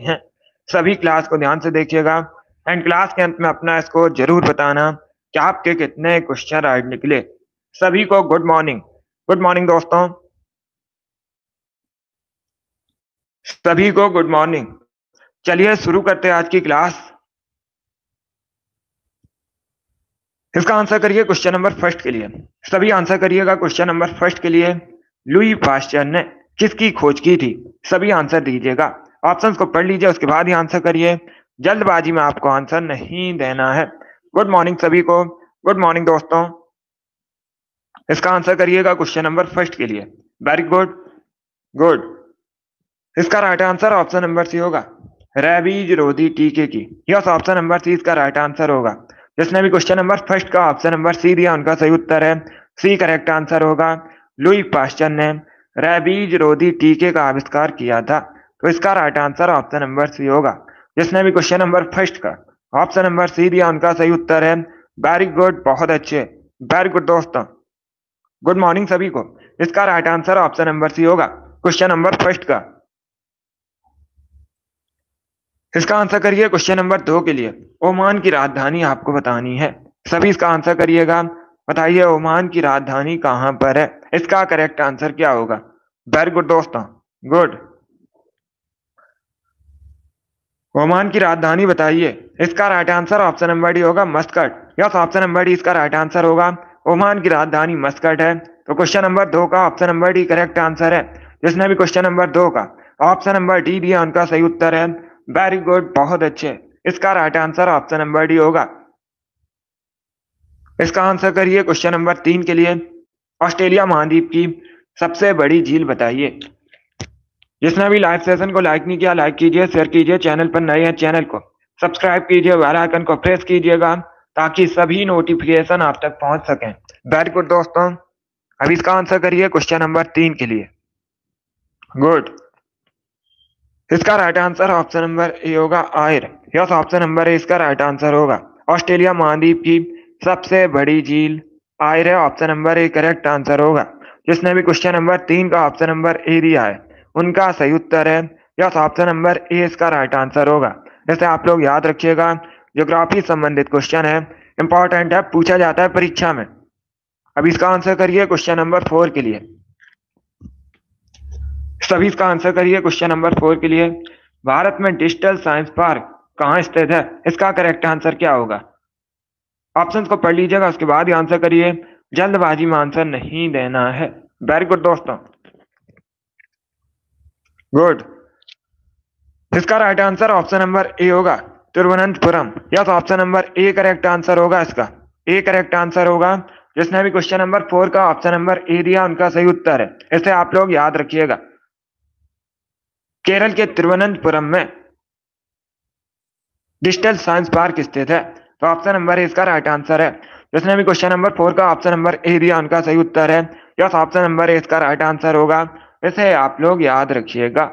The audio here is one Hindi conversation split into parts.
होती हैं। सभी क्लास को ध्यान से देखिएगा एंड क्लास के अंत में अपना स्कोर जरूर बताना कि आपके कितने क्वेश्चन राइट निकले। सभी को गुड मॉर्निंग। गुड मॉर्निंग दोस्तों, सभी को गुड मॉर्निंग। चलिए शुरू करते हैं आज की क्लास। इसका आंसर करिए क्वेश्चन नंबर फर्स्ट के लिए। सभी आंसर करिएगा क्वेश्चन नंबर फर्स्ट के लिए। लुई पास्चर ने किसकी खोज की थी? सभी आंसर दीजिएगा। ऑप्शंस को पढ़ लीजिए, उसके बाद ही आंसर करिए। जल्दबाजी में आपको आंसर नहीं देना है। गुड मॉर्निंग सभी को। गुड मॉर्निंग दोस्तों। इसका आंसर करिएगा क्वेश्चन नंबर फर्स्ट के लिए। Very good. गुड। इसका right answer option number C होगा, रेबीज रोधी टीके की। यस, ऑप्शन नंबर सी इसका राइट आंसर होगा। जिसने भी क्वेश्चन नंबर फर्स्ट का ऑप्शन नंबर सी दिया उनका सही उत्तर है सी करेक्ट आंसर होगा। लुई पास्चर ने रेबीज रोधी टीके का आविष्कार किया था, तो इसका right answer option number C होगा। जिसने भी क्वेश्चन नंबर फर्स्ट का ऑप्शन नंबर सी दिया उनका सही उत्तर है वेरी गुड, बहुत अच्छे, वेरी गुड दोस्तों। गुड मॉर्निंग सभी को। इसका right answer option number C होगा क्वेश्चन नंबर फर्स्ट का। इसका आंसर करिए क्वेश्चन नंबर 2 के लिए। ओमान की राजधानी आपको बतानी है। सभी इसका आंसर करिएगा। बताइए ओमान की राजधानी कहां पर है? इसका करेक्ट आंसर क्या होगा? वेरी गुड दोस्तों, गुड। ओमान की राजधानी बताइए। इसका right answer option number D होगा Muscat. Yes, option number D इसका राइट आंसर होगा। ओमान की राजधानी मस्कट है, तो क्वेश्चन नंबर 2 का option number D correct answer है। जिसने भी क्वेश्चन नंबर 2 का ऑप्शन नंबर डी दिया उनका सही उत्तर है वेरी गुड, बहुत अच्छे। इसका right answer option number D होगा। इसका आंसर करिए क्वेश्चन नंबर 3 के लिए। ऑस्ट्रेलिया महाद्वीप की सबसे बड़ी झील बताइए। जिसने भी लाइव सेशन को लाइक नहीं किया, लाइक कीजिए, शेयर कीजिए। चैनल पर नए हैं चैनल को सब्सक्राइब कीजिए, बेल आइकन को प्रेस कीजिएगा ताकि सभी नोटिफिकेशन आप तक पहुंच सकें। वेरी गुड दोस्तों। अब इसका आंसर करिए क्वेश्चन नंबर 3 के लिए। गुड। इसका right answer option number A होगा Eyre. Yes, option number A इसका राइट आंसर होगा। ऑस्ट्रेलिया महाद्वीप की सबसे बड़ी झील आयर है, option number A correct answer होगा। जिसने भी क्वेश्चन नंबर 3 का ऑप्शन नंबर ए दिया है उनका सही उत्तर है यस, ऑप्शन नंबर ए इसका राइट आंसर होगा। जैसे आप लोग याद रखिएगा, ज्योग्राफी संबंधित क्वेश्चन है, इंपॉर्टेंट है, पूछा जाता है परीक्षा में। अब इसका आंसर करिए क्वेश्चन नंबर 4 के लिए। सभी इसका आंसर करिए क्वेश्चन नंबर 4 के लिए। भारत में डिजिटल साइंस पार्क कहाँ स्थित है? इसका करेक्ट आंसर क्या होगा? ऑप्शंस को पढ़ लीजिएगा, उसके बाद ही आंसर करिए। जल्दबाजी में आंसर नहीं देना है। वेरी गुड दोस्तों, गुड। इसका right answer option number A होगा Thiruvananthapuram. Yes, option number A correct answer होगा। इसका ए करेक्ट आंसर होगा। जिसने भी क्वेश्चन नंबर 4 का ऑप्शन नंबर ए दिया उनका सही उत्तर है। इसे आप लोग याद रखिएगा। केरल के तिरुवनंतपुरम में डिजिटल साइंस पार्क स्थित है, तो ऑप्शन नंबर ए इसका राइट आंसर है। जिसने भी क्वेश्चन नंबर 4 का ऑप्शन नंबर ए दिया उनका सही उत्तर है यस, ऑप्शन नंबर ए इसका राइट आंसर होगा। इसे आप लोग याद रखिएगा।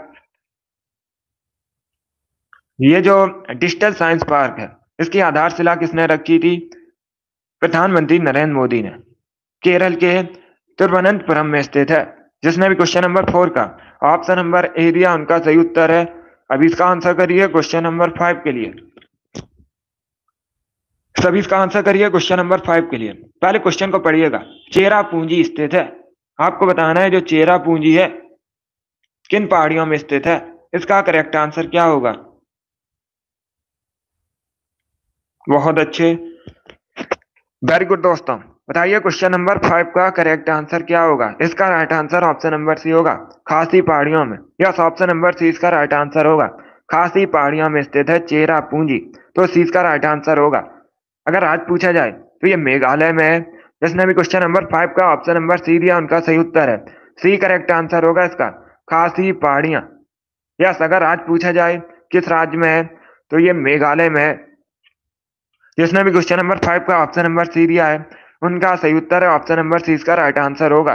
ये जो डिजिटल साइंस पार्क है इसकी आधारशिला किसने रखी थी? प्रधानमंत्री नरेंद्र मोदी ने। केरल के तिरुवनंतपुरम में स्थित है। जिसने भी क्वेश्चन नंबर 4 का ऑप्शन नंबर ए दिया उनका सही उत्तर है। अब इसका आंसर करिए क्वेश्चन नंबर 5 के लिए। सभी इसका आंसर करिए क्वेश्चन नंबर 5 के लिए। पहले क्वेश्चन को पढ़िएगा। चेरा पूंजी स्थित है। आपको बताना है जो चेरा पूंजी है किन पहाड़ियों में स्थित है। इसका करेक्ट आंसर क्या होगा? बहुत अच्छे, वेरी गुड दोस्तों। बताइए क्वेश्चन नंबर 5 का करेक्ट आंसर क्या होगा? इसका right answer option number C होगा खासी पहाड़ियों में। यस, ऑप्शन नंबर सी इसका राइट आंसर होगा। खासी पहाड़ियों में स्थित है चेरा पूंजी, तो सी इसका राइट आंसर होगा। अगर आज पूछा जाए तो ये मेघालय में है। जिसने भी क्वेश्चन नंबर 5 का ऑप्शन नंबर सी दिया उनका सही उत्तर है सी करेक्ट आंसर होगा इसका, खासी पहाड़ियां। यस, अगर आज पूछा जाए किस राज्य में है तो ये मेघालय में है। जिसने भी क्वेश्चन नंबर 5 का ऑप्शन नंबर सी दिया है उनका सही उत्तर है ऑप्शन नंबर सी इसका राइट आंसर होगा।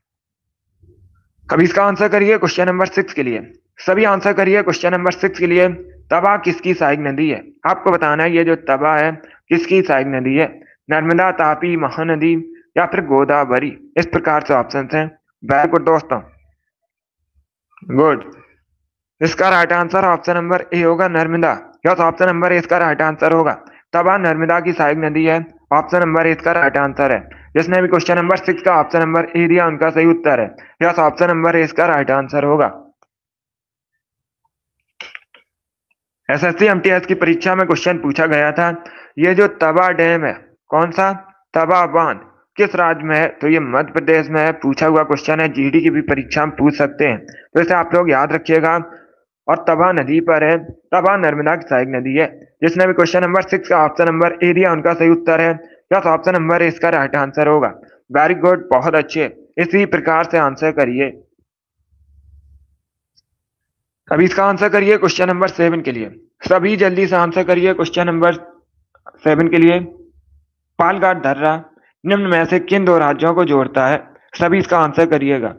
अब इसका आंसर करिए क्वेश्चन नंबर 6 के लिए। सभी आंसर करिए क्वेश्चन नंबर 6 के लिए। तवा किसकी सहायक नदी है? आपको बताना है ये जो तवा है किसकी सहायक नदी है। नर्मदा, तापी, महानदी या फिर गोदावरी। इस प्रकार से ऑप्शन हैं। वेरी गुड दोस्तों, गुड। इसका right answer option number A होगा Narmada. Yes, option number A इसका राइट आंसर होगा। तवा नर्मदा की सहायक नदी है। ऑप्शन नंबर ए इसका राइट आंसर है। जिसने भी क्वेश्चन नंबर 6 का ऑप्शन नंबर ए दिया उनका सही उत्तर है। यस, ऑप्शन नंबर ए इसका राइट आंसर होगा। एसएससी एमटीएस की परीक्षा में क्वेश्चन पूछा गया था, ये जो तवा डैम है कौन सा, तवा बांध किस राज्य में है, तो ये मध्य प्रदेश में है। पूछा हुआ क्वेश्चन है, जीडी की भी परीक्षा में पूछ सकते हैं, तो इसे आप लोग याद रखिएगा। और तवा नदी पर है, तवा नर्मदा की सहायक नदी है। जिसने भी क्वेश्चन नंबर 6 का ऑप्शन नंबर ए दिया उनका सही उत्तर है। यस, ऑप्शन नंबर ए इसका राइट आंसर होगा। वेरी गुड, बहुत अच्छे, इसी प्रकार से आंसर करिए। अभी इसका आंसर करिए क्वेश्चन नंबर 7 के लिए। सभी जल्दी से आंसर करिए क्वेश्चन नंबर 7 के लिए। पालघाट दर्रा निम्न में से किन दो राज्यों को जोड़ता है? सभी इसका आंसर करिएगा।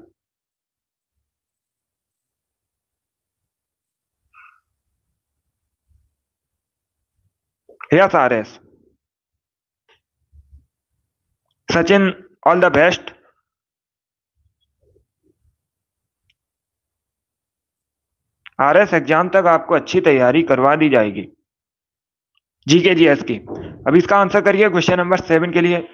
Yes R S. Sachin, all the best. R S exam तक आपको अच्छी तैयारी करवा दी जाएगी जीके जीएस की। अब इसका आंसर करिए क्वेश्चन नंबर 7 के लिए।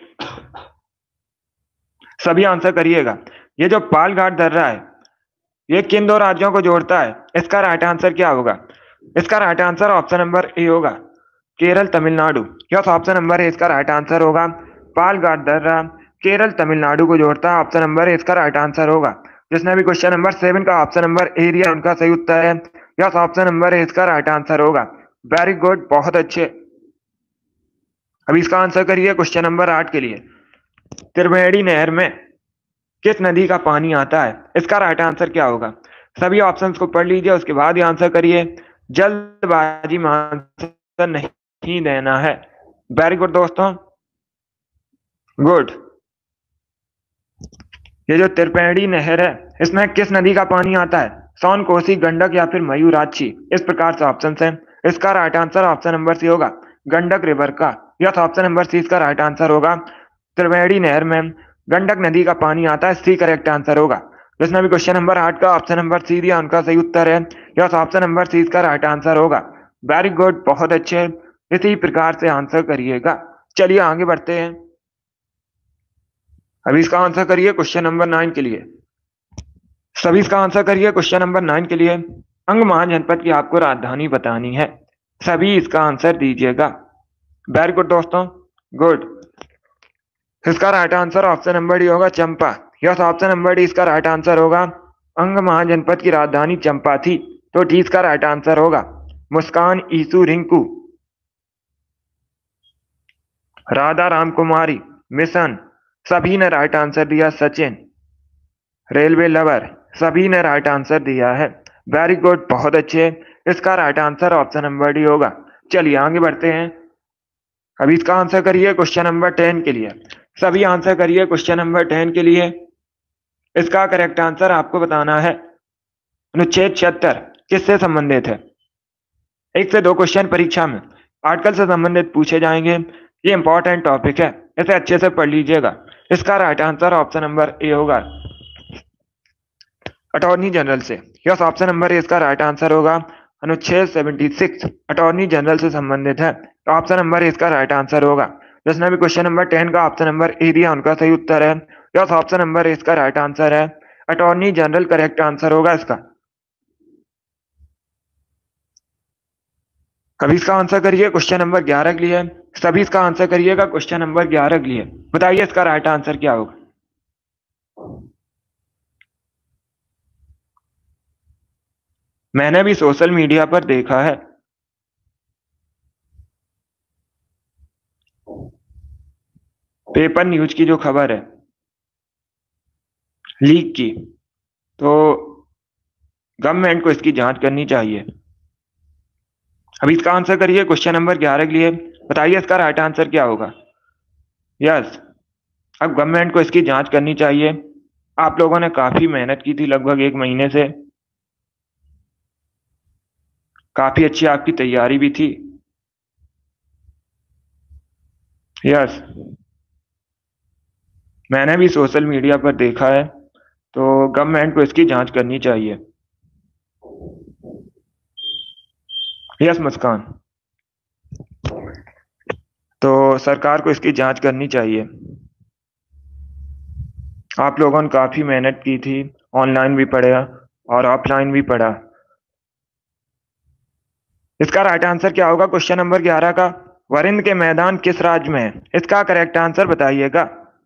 सभी आंसर करिएगा। ये जो पालघाट दर्रा है ये किन दो राज्यों को जोड़ता है? इसका राइट आंसर क्या होगा? इसका right answer option number A होगा, Kerala Tamil Nadu. Yes, option number A इसका राइट आंसर होगा। पालघाट दर्रा केरल तमिलनाडु को जोड़ता है। ऑप्शन नंबर ए इसका राइट आंसर होगा। जिसने भी क्वेश्चन नंबर 7 का ऑप्शन नंबर ए दिया उनका सही उत्तर है। यस, ऑप्शन नंबर ए इसका राइट आंसर होगा। वेरी गुड, बहुत अच्छे। अभी इसका आंसर करिए क्वेश्चन नंबर 8 के लिए। त्रिवेणी नहर में किस नदी का पानी आता है? इसका राइट आंसर क्या होगा? सभी ऑप्शंस को पढ़ लीजिए, उसके बाद ही आंसर करिए। जल्दबाजी में आंसर नहीं देना है। वेरी गुड दोस्तों, गुड। ये जो त्रिवेणी नहर है इसमें किस नदी का पानी आता है? सोन, कोसी, गंडक या फिर मयूराक्षी? इस प्रकार से ऑप्शन है। इसका right answer option number C होगा, गंडक रिवर का। यस, ऑप्शन नंबर सी इसका राइट आंसर होगा। त्रिवेणी नहर में गंडक नदी का पानी आता है, सी करेक्ट आंसर होगा। जिसने भी क्वेश्चन नंबर 8 का ऑप्शन नंबर सी दिया उनका सही उत्तर है। यस, ऑप्शन नंबर सी इसका राइट आंसर होगा। वेरी गुड, बहुत अच्छे, इसी प्रकार से आंसर करिएगा। चलिए आगे बढ़ते हैं। अभी इसका आंसर करिए क्वेश्चन नंबर 9 के लिए। सभी इसका आंसर करिए क्वेश्चन नंबर 9 के लिए। अंग महाजनपद की आपको राजधानी बतानी है। सभी इसका आंसर दीजिएगा। वेरी गुड दोस्तों, गुड। इसका right answer option number D होगा, Champa. Yes, option number D इसका राइट आंसर होगा। अंग महाजनपद की राजधानी चंपा थी, तो डी इसका राइट आंसर होगा। मुस्कान, ईसु, रिंकू, राधा राम कुमारी, मिशन, सभी ने राइट आंसर दिया। सचिन, रेलवे लवर, सभी ने राइट आंसर दिया है। वेरी गुड, बहुत अच्छे। इसका right answer option number D होगा। चलिए आगे बढ़ते हैं। अभी इसका आंसर करिए क्वेश्चन नंबर 10 के लिए। सभी आंसर करिए क्वेश्चन नंबर 10 के लिए। इसका करेक्ट आंसर आपको बताना है। अनुच्छेद 76 किससे संबंधित है? 1 से 2 क्वेश्चन परीक्षा में आर्टिकल से संबंधित पूछे जाएंगे। ये इंपॉर्टेंट टॉपिक है, इसे अच्छे से पढ़ लीजिएगा। इसका right answer option number A होगा, अटॉर्नी जनरल से। यस, ऑप्शन नंबर ए इसका राइट आंसर होगा। अनुच्छेद 76 अटॉर्नी जनरल से संबंधित है, तो ऑप्शन नंबर ए इसका राइट आंसर होगा। जिसने भी क्वेश्चन नंबर 10 का ऑप्शन नंबर ए दिया उनका सही उत्तर है। यस, ऑप्शन नंबर ए इसका राइट आंसर है। अटॉर्नी जनरल करेक्ट आंसर होगा इसका। अभी इसका आंसर करिए क्वेश्चन नंबर 11 के लिए। सभी इसका आंसर करिएगा क्वेश्चन नंबर 11 के लिए। बताइए इसका राइट आंसर क्या होगा? मैंने भी सोशल मीडिया पर देखा है। पेपर न्यूज की जो खबर है लीक की, तो गवर्नमेंट को इसकी जांच करनी चाहिए। अभी इसका आंसर करिए क्वेश्चन नंबर 11 के लिए। बताइए इसका राइट आंसर क्या होगा? यस, अब गवर्नमेंट को इसकी जांच करनी चाहिए। आप लोगों ने काफी मेहनत की थी, लगभग 1 महीने से। काफी अच्छी आपकी तैयारी भी थी। यस, मैंने भी सोशल मीडिया पर देखा है, तो गवर्नमेंट को इसकी जांच करनी चाहिए। यस मुस्कान। तो सरकार को इसकी जांच करनी चाहिए। आप लोगों ने काफी मेहनत की थी, ऑनलाइन भी पढ़ा और ऑफलाइन भी पढ़ा। इसका राइट आंसर क्या होगा क्वेश्चन नंबर 11 का? वरिंद के मैदान किस राज्य में है? इसका करेक्ट आंसर बताइएगा।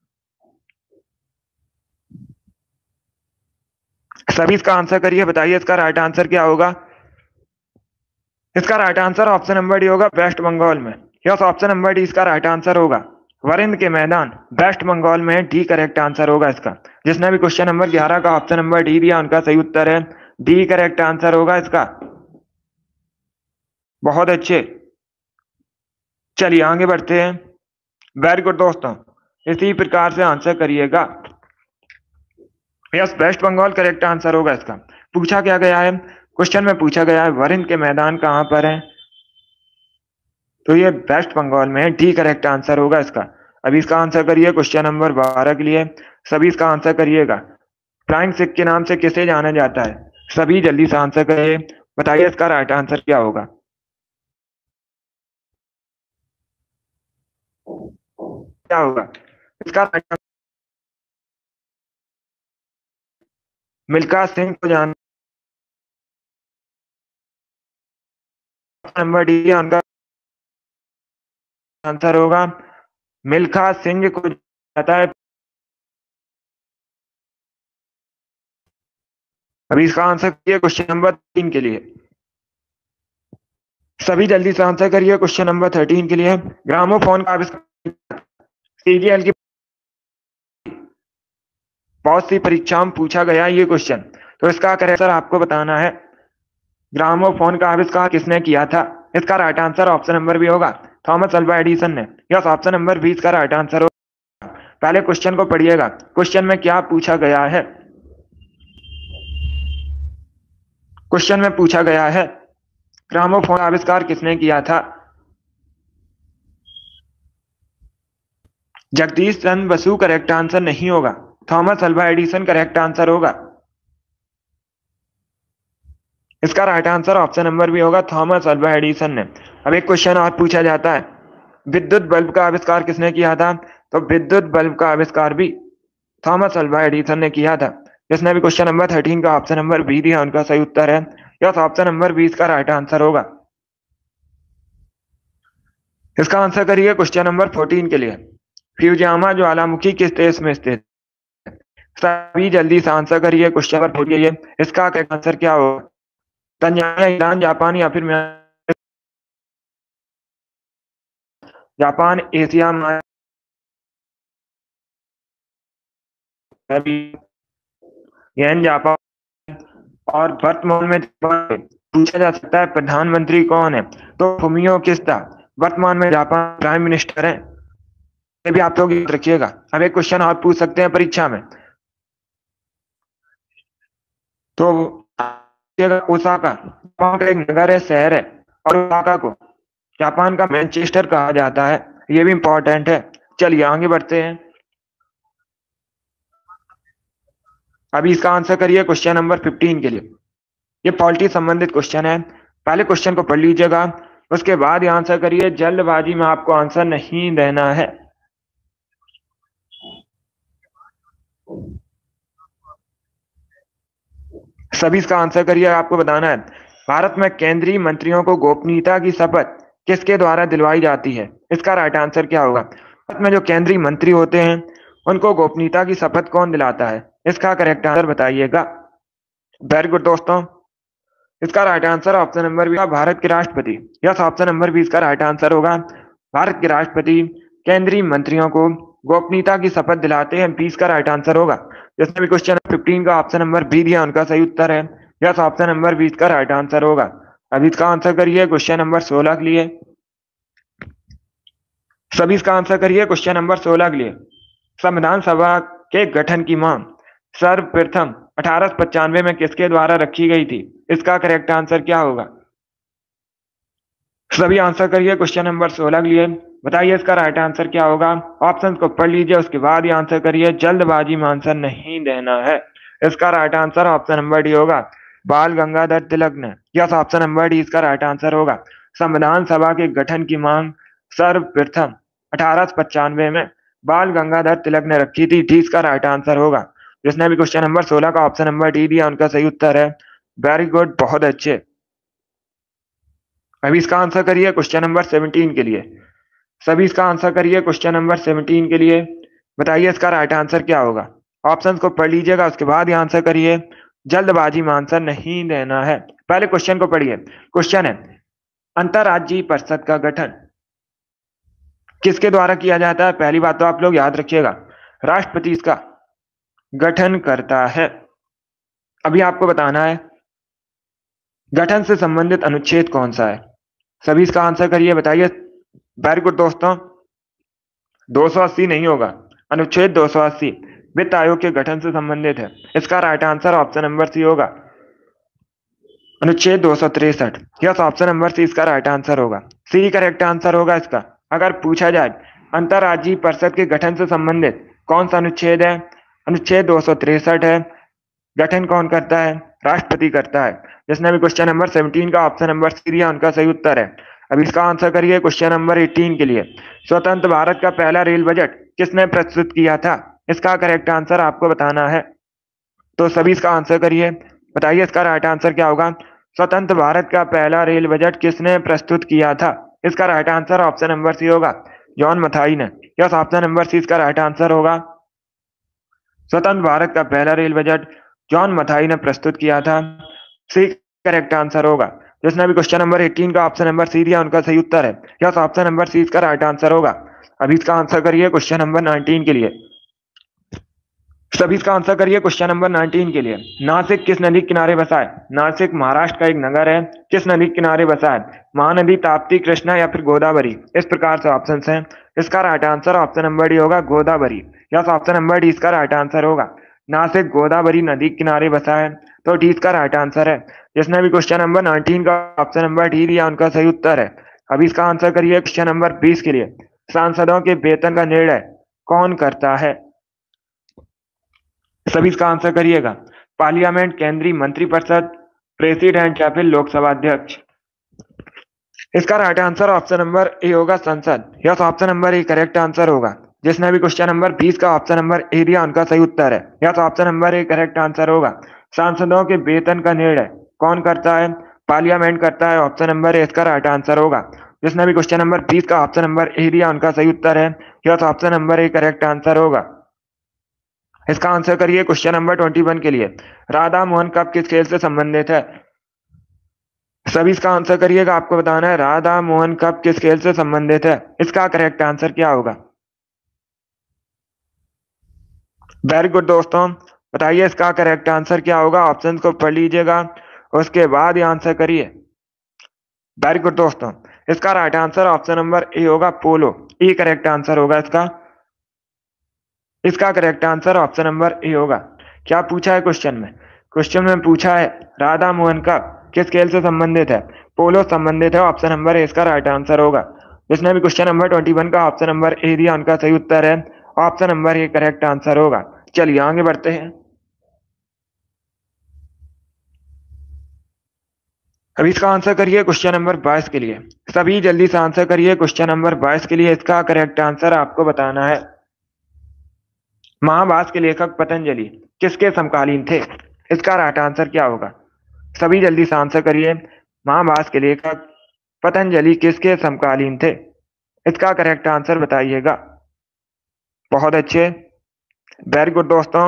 सभी इसका आंसर करिए, बताइए इसका राइट आंसर क्या होगा। इसका right answer option number D होगा, वेस्ट बंगाल में। यस, ऑप्शन नंबर डी इसका राइट आंसर होगा। वरिंद के मैदान वेस्ट बंगाल में है, डी करेक्ट आंसर होगा इसका। जिसने भी क्वेश्चन नंबर 11 का ऑप्शन नंबर डी दिया उनका सही उत्तर है डी करेक्ट आंसर होगा इसका। बहुत अच्छे, चलिए आगे बढ़ते हैं। वेरी गुड दोस्तों, इसी प्रकार से आंसर करिएगा। Yes, West Bengal correct answer होगा इसका। पूछा क्या गया है, क्वेश्चन में पूछा गया है वरिंद के मैदान कहां पर है, तो ये वेस्ट बंगाल में है, डी करेक्ट आंसर होगा इसका। अभी इसका आंसर करिए क्वेश्चन नंबर 12 के लिए। सभी इसका आंसर करिएगा। फ्लाइंग सिख के नाम से किसे जाना जाता है? सभी जल्दी से आंसर करिए, बताइए इसका राइट आंसर क्या होगा। क्या होगा इसका राइट आंसर? मिल्खा सिंह को जान नंबर डी उनका आंसर होगा। मिल्खा सिंह को जाता है। अभी इसका आंसर करिए क्वेश्चन नंबर 3 के लिए। सभी जल्दी से आंसर करिए क्वेश्चन नंबर 13 के लिए। ग्रामोफोन का आविष्कार सीरियल की बहुत सी परीक्षाओं में पूछा गया ये क्वेश्चन, तो इसका करेक्ट आंसर आपको बताना है। ग्रामोफोन का आविष्कार किसने किया था? इसका right answer option number B होगा, थॉमस अल्वा एडिसन ने। यस, ऑप्शन नंबर बी इसका राइट आंसर होगा। पहले क्वेश्चन को पढ़िएगा, क्वेश्चन में क्या पूछा गया है। क्वेश्चन में पूछा गया है ग्रामोफोन का आविष्कार किसने किया था? जगदीश चंद्र बसु करेक्ट आंसर नहीं होगा, Thomas Alva Edison correct answer होगा। इसका राइट आंसर ऑप्शन नंबर भी होगा, थॉमस अल्वा एडिसन ने। अब एक क्वेश्चन और पूछा जाता है, विद्युत बल्ब का आविष्कार किसने किया था? तो विद्युत बल्ब का आविष्कार भी थॉमस अल्वा एडिसन ने किया था। जिसने भी क्वेश्चन नंबर 13 का ऑप्शन नंबर बी दिया उनका सही उत्तर है यस, ऑप्शन नंबर बी इसका राइट आंसर होगा। इसका आंसर करिए क्वेश्चन नंबर 14 के लिए। फ्यूजियामा ज्वालामुखी किस देश में स्थित? सभी जल्दी से आंसर करिए क्वेश्चन नंबर 14 के लिए। इसका आंसर क्या होगा? तंजानिया, ईरान, जापान या फिर जापान एशिया में जापान। और वर्तमान में पूछा जा सकता है प्रधानमंत्री कौन है, तो फुमियो किशिदा वर्तमान में जापान प्राइम मिनिस्टर है। ये भी आप लोग याद रखिएगा। अब एक क्वेश्चन और पूछ सकते हैं परीक्षा में, तो ओसाका जापान का एक नगर है, शहर है, और ओसाका को जापान का मैनचेस्टर कहा जाता है। ये भी इंपॉर्टेंट है। चलिए आगे बढ़ते हैं। अभी इसका आंसर करिए क्वेश्चन नंबर 15 के लिए। ये पॉलिटी संबंधित क्वेश्चन है, पहले क्वेश्चन को पढ़ लीजिएगा, उसके बाद ये आंसर करिए। जल्दबाजी में आपको आंसर नहीं देना है। सभी इसका आंसर करिए, आपको बताना है। भारत में केंद्रीय मंत्रियों को गोपनीयता की शपथ किसके द्वारा दिलवाई जाती है? इसका राइट आंसर क्या होगा? भारत में जो केंद्रीय मंत्री होते हैं उनको गोपनीयता की शपथ कौन दिलाता है? इसका करेक्ट आंसर बताइएगा। वेरी गुड दोस्तों, इसका right answer option number B, Bharat के राष्ट्रपति। यस, ऑप्शन नंबर बी इसका राइट आंसर होगा। भारत के राष्ट्रपति केंद्रीय मंत्रियों को गोपनीयता की शपथ दिलाते हैं, 20 का राइट आंसर होगा। जिसने भी क्वेश्चन 15 का ऑप्शन नंबर बी दिया उनका सही उत्तर है यस, ऑप्शन नंबर 20 का राइट आंसर होगा। अभी इसका आंसर करिए क्वेश्चन नंबर 16 के लिए। सभी इसका आंसर करिए क्वेश्चन नंबर 16 के लिए। संविधान सभा के गठन की मांग सर्वप्रथम 1895 में किसके द्वारा रखी गई थी? इसका करेक्ट आंसर क्या होगा? सभी आंसर करिए क्वेश्चन नंबर 16 के लिए, बताइए इसका राइट आंसर क्या होगा। ऑप्शन को पढ़ लीजिए, उसके बाद ही आंसर करिए। जल्दबाजी में आंसर नहीं देना है। इसका right answer option number D होगा, बाल गंगाधर तिलक ने। यस, ऑप्शन नंबर डी इसका राइट आंसर होगा। संविधान सभा के गठन की मांग सर्वप्रथम 1895 में बाल गंगाधर तिलक ने रखी थी। डी इसका राइट आंसर होगा। जिसने भी क्वेश्चन नंबर 16 का ऑप्शन नंबर डी दिया उनका सही उत्तर है। वेरी गुड, बहुत अच्छे। अभी इसका आंसर करिए क्वेश्चन नंबर 17 के लिए। सभी इसका आंसर करिए क्वेश्चन नंबर 17 के लिए। बताइए इसका राइट आंसर क्या होगा। ऑप्शंस को पढ़ लीजिएगा, उसके बाद ही आंसर करिए। जल्दबाजी में आंसर नहीं देना है। पहले क्वेश्चन को पढ़िए। क्वेश्चन है, अंतरराज्यीय परिषद का गठन किसके द्वारा किया जाता है। पहली बात तो आप लोग याद रखिएगा, राष्ट्रपति इसका गठन करता है। अभी आपको बताना है गठन से संबंधित अनुच्छेद कौन सा है। सभी इसका आंसर करिए, बताइए। वेरी गुड दोस्तों, 280 नहीं होगा, अनुच्छेद 280 वित्त आयोग के गठन से संबंधित है। इसका right answer option number C होगा, अनुच्छेद 263। यस, ऑप्शन नंबर सी इसका राइट आंसर होगा। सी करेक्ट आंसर होगा इसका। अगर पूछा जाए अंतरराज्यीय परिषद के गठन से संबंधित कौन सा अनुच्छेद है, अनुच्छेद 263 है। गठन कौन करता है, राष्ट्रपति करता है। जिसने भी क्वेश्चन नंबर 17 का ऑप्शन नंबर सी दिया उनका सही उत्तर है। अब इसका आंसर करिए क्वेश्चन नंबर 18 के लिए। स्वतंत्र भारत का पहला रेल बजट किसने प्रस्तुत किया था। इसका करेक्ट आंसर आपको बताना है, तो सभी इसका आंसर करिए। बताइए इसका राइट आंसर क्या होगा। स्वतंत्र भारत का पहला रेल बजट किसने प्रस्तुत किया था। इसका right answer option number C होगा, जॉन मथाई ने। यस, ऑप्शन नंबर सी इसका राइट आंसर होगा। स्वतंत्र भारत का पहला रेल बजट जॉन मथाई ने प्रस्तुत किया था। सी करेक्ट आंसर होगा। जिसने भी क्वेश्चन नंबर 18 का ऑप्शन नंबर सी दिया उनका सही उत्तर है। यस, ऑप्शन नंबर सी इसका राइट आंसर होगा। अभी इसका आंसर करिए क्वेश्चन नंबर 19 के लिए। सभी इसका आंसर करिए क्वेश्चन नंबर 19 के लिए। नासिक किस नदी के किनारे बसा है। नासिक महाराष्ट्र का एक नगर है, किस नदी के किनारे बसा है। महानदी, ताप्ती, कृष्णा या फिर गोदावरी। इस प्रकार से ऑप्शन हैं। इसका right answer option number D होगा, Godavari. Yes, option number D इसका राइट आंसर होगा। नासिक गोदावरी नदी के किनारे बसा है, तो डी इसका राइट आंसर है। जिसने भी क्वेश्चन नंबर 19 का ऑप्शन नंबर डी दिया उनका सही उत्तर है। अभी इसका आंसर करिए क्वेश्चन नंबर 20 के लिए। सांसदों के वेतन का निर्णय कौन करता है। सभी इसका आंसर करिएगा। पार्लियामेंट, केंद्रीय मंत्रिपरिषद, प्रेसिडेंट या फिर लोकसभा अध्यक्ष। इसका right answer option number A होगा, संसद। Yes, option number A correct answer होगा। जिसने भी क्वेश्चन नंबर 20 का ऑप्शन नंबर ए दिया उनका सही उत्तर है। Yes, option number A correct answer होगा। सांसदों के वेतन का निर्णय कौन करता है, पार्लियामेंट करता है। ऑप्शन नंबर ए इसका राइट आंसर होगा। जिसने भी क्वेश्चन नंबर 20 का ऑप्शन नंबर ए दिया उनका सही उत्तर है। Yes, option number A correct answer होगा। इसका आंसर करिए क्वेश्चन नंबर 21 के लिए। राधा मोहन कप किस खेल से संबंधित है। सभी इसका आंसर करिएगा, आपको बताना है राधा मोहन कप किस खेल से संबंधित है। इसका करेक्ट आंसर क्या होगा। वेरी गुड दोस्तों, बताइए इसका करेक्ट आंसर क्या होगा। ऑप्शन को पढ़ लीजिएगा, उसके बाद ही आंसर करिए। वेरी गुड दोस्तों, इसका right answer option number A होगा, पोलो। ए करेक्ट आंसर होगा इसका। इसका correct answer option number A होगा। क्या पूछा है क्वेश्चन में। क्वेश्चन में पूछा है राधा मोहन कप किस खेल से संबंधित है, पोलो संबंधित है। ऑप्शन नंबर ए इसका राइट आंसर होगा। जिसने भी क्वेश्चन नंबर 21 का ऑप्शन नंबर ए दिया उनका सही उत्तर है। Option number A correct answer होगा। चलिए आगे बढ़ते हैं। अब इसका आंसर करिए क्वेश्चन नंबर 22 के लिए। सभी जल्दी से आंसर करिए क्वेश्चन नंबर 22 के लिए। इसका करेक्ट आंसर आपको बताना है। महाभारत के लेखक पतंजलि किसके समकालीन थे। इसका राइट आंसर क्या होगा। सभी जल्दी से आंसर करिए। महाभारत के लेखक पतंजलि किसके समकालीन थे। इसका करेक्ट आंसर बताइएगा। बहुत अच्छे, वेरी गुड दोस्तों।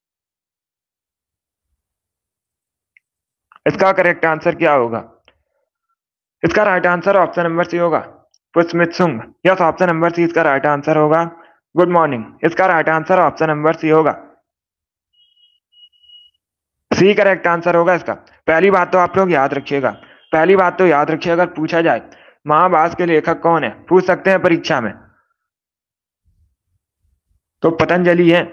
इसका करेक्ट आंसर क्या होगा। इसका right answer option number C होगा, Pushpamitra Sung. Yes, option number C इसका राइट आंसर होगा। गुड मॉर्निंग, इसका right answer option number C होगा। सी करेक्ट आंसर होगा इसका। पहली बात तो आप लोग याद रखिएगा, पहली बात तो याद रखिएगा, अगर पूछा जाए महाभारत के लेखक कौन है, पूछ सकते हैं परीक्षा में, तो पतंजलि है।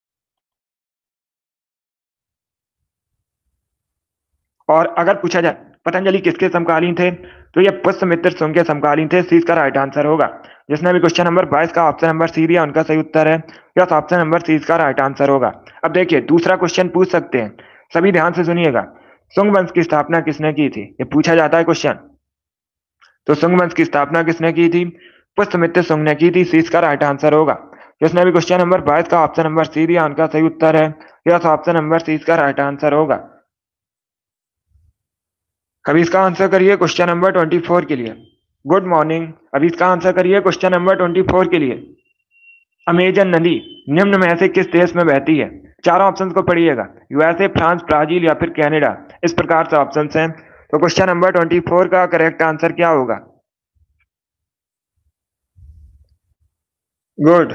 और अगर पूछा जाए पतंजलि किसके समकालीन थे, तो ये पुष्पमित्र सुंग के समकालीन थे। सी इसका राइट आंसर होगा। जिसने भी क्वेश्चन नंबर 22 का ऑप्शन नंबर सी दिया उनका सही उत्तर है। यस, ऑप्शन नंबर सी इसका राइट आंसर होगा। अब देखिए दूसरा क्वेश्चन पूछ सकते हैं, सभी ध्यान से सुनिएगा। सुंग वंश की स्थापना किसने की थी, ये पूछा जाता है क्वेश्चन। तो सुंग वंश की स्थापना किसने की थी, पुष्यमित्र सुंग ने की थी। सी इसका राइट आंसर होगा। जिसने भी क्वेश्चन नंबर 22 का ऑप्शन नंबर सी दिया उनका सही उत्तर है यस, ऑप्शन नंबर सी इसका राइट आंसर होगा। अभी इसका आंसर करिए क्वेश्चन नंबर 24 के लिए। Good morning. अभी इसका आंसर करिए क्वेश्चन नंबर 24 के लिए। अमेजन नदी निम्न में से किस देश में बहती है। चारों ऑप्शन को पढ़िएगा, यूएसए, फ्रांस, ब्राजील या फिर कनाडा। इस प्रकार से ऑप्शन हैं। तो क्वेश्चन नंबर 24 का करेक्ट आंसर क्या होगा। गुड,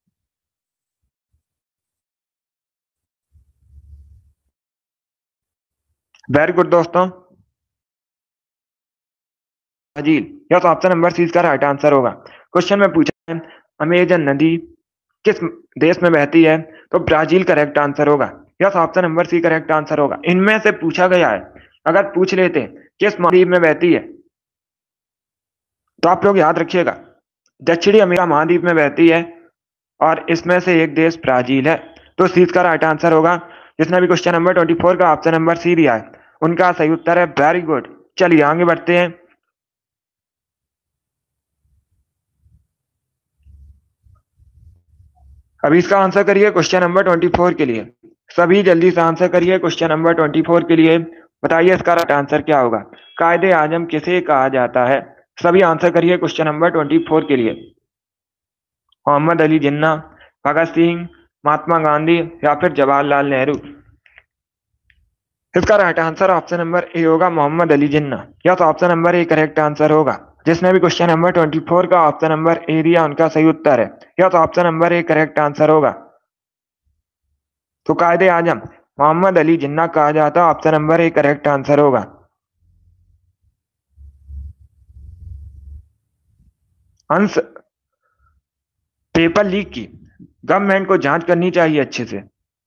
वेरी गुड दोस्तों। ब्राजील, यह तो ऑप्शन नंबर सी इसका राइट आंसर होगा। क्वेश्चन में पूछा है अमेजन नदी किस देश में बहती है, तो ब्राजील करेक्ट आंसर होगा। Yes, option number C correct answer होगा। इनमें से पूछा गया है, अगर पूछ लेते किस महाद्वीप में बहती है, तो आप लोग याद रखिएगा दक्षिणी अमेरिका महाद्वीप में बहती है और इसमें से एक देश ब्राजील है। तो सी इसका राइट आंसर होगा। जिसने भी क्वेश्चन नंबर 24 का ऑप्शन नंबर सी दिया है उनका सही उत्तर है। Very good. चलिए आगे बढ़ते हैं। अभी इसका आंसर करिए क्वेश्चन नंबर 24 के लिए। सभी जल्दी से आंसर करिए क्वेश्चन नंबर 24 के लिए। बताइए इसका राइट आंसर क्या होगा। कायदे आजम किसे कहा जाता है। सभी आंसर करिए क्वेश्चन नंबर 24 के लिए। मोहम्मद अली जिन्ना, भगत सिंह, महात्मा गांधी या फिर जवाहरलाल नेहरू। इसका right answer option number A होगा, मोहम्मद अली जिन्ना। या तो option number A correct answer होगा। जिसने भी क्वेश्चन नंबर 24 का ऑप्शन नंबर ए दिया उनका सही उत्तर है। या तो option number A correct answer होगा। तो कायदे आजम मोहम्मद अली जिन्ना कहा जाता, option number A correct answer होगा। अंश पेपर लीक की गवर्नमेंट को जांच करनी चाहिए अच्छे से।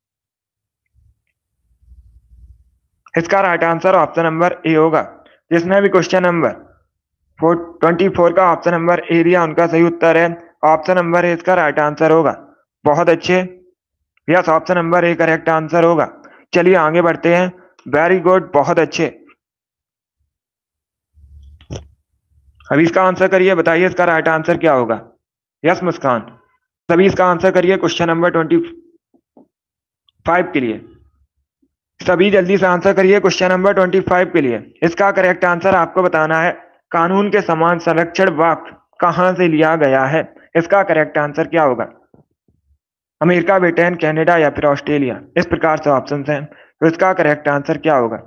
इसका right answer option number A होगा। जिसने भी क्वेश्चन नंबर 24 का ऑप्शन नंबर ए दिया उनका सही उत्तर है। ऑप्शन नंबर ए इसका राइट आंसर होगा। बहुत अच्छे। Yes, option number A correct answer होगा। चलिए आगे बढ़ते हैं। वेरी गुड, बहुत अच्छे। अभी इसका आंसर करिए, बताइए इसका राइट आंसर क्या होगा। यस मुस्कान। सभी इसका आंसर करिए क्वेश्चन नंबर 25 के लिए। सभी जल्दी से आंसर करिए क्वेश्चन नंबर 25 के लिए। इसका करेक्ट आंसर आपको बताना है। कानून के समान संरक्षण वाक्य कहां से लिया गया है। इसका करेक्ट आंसर क्या होगा। अमेरिका, ब्रिटेन, कनाडा या फिर ऑस्ट्रेलिया। इस प्रकार से ऑप्शन हैं। तो इसका करेक्ट आंसर क्या होगा।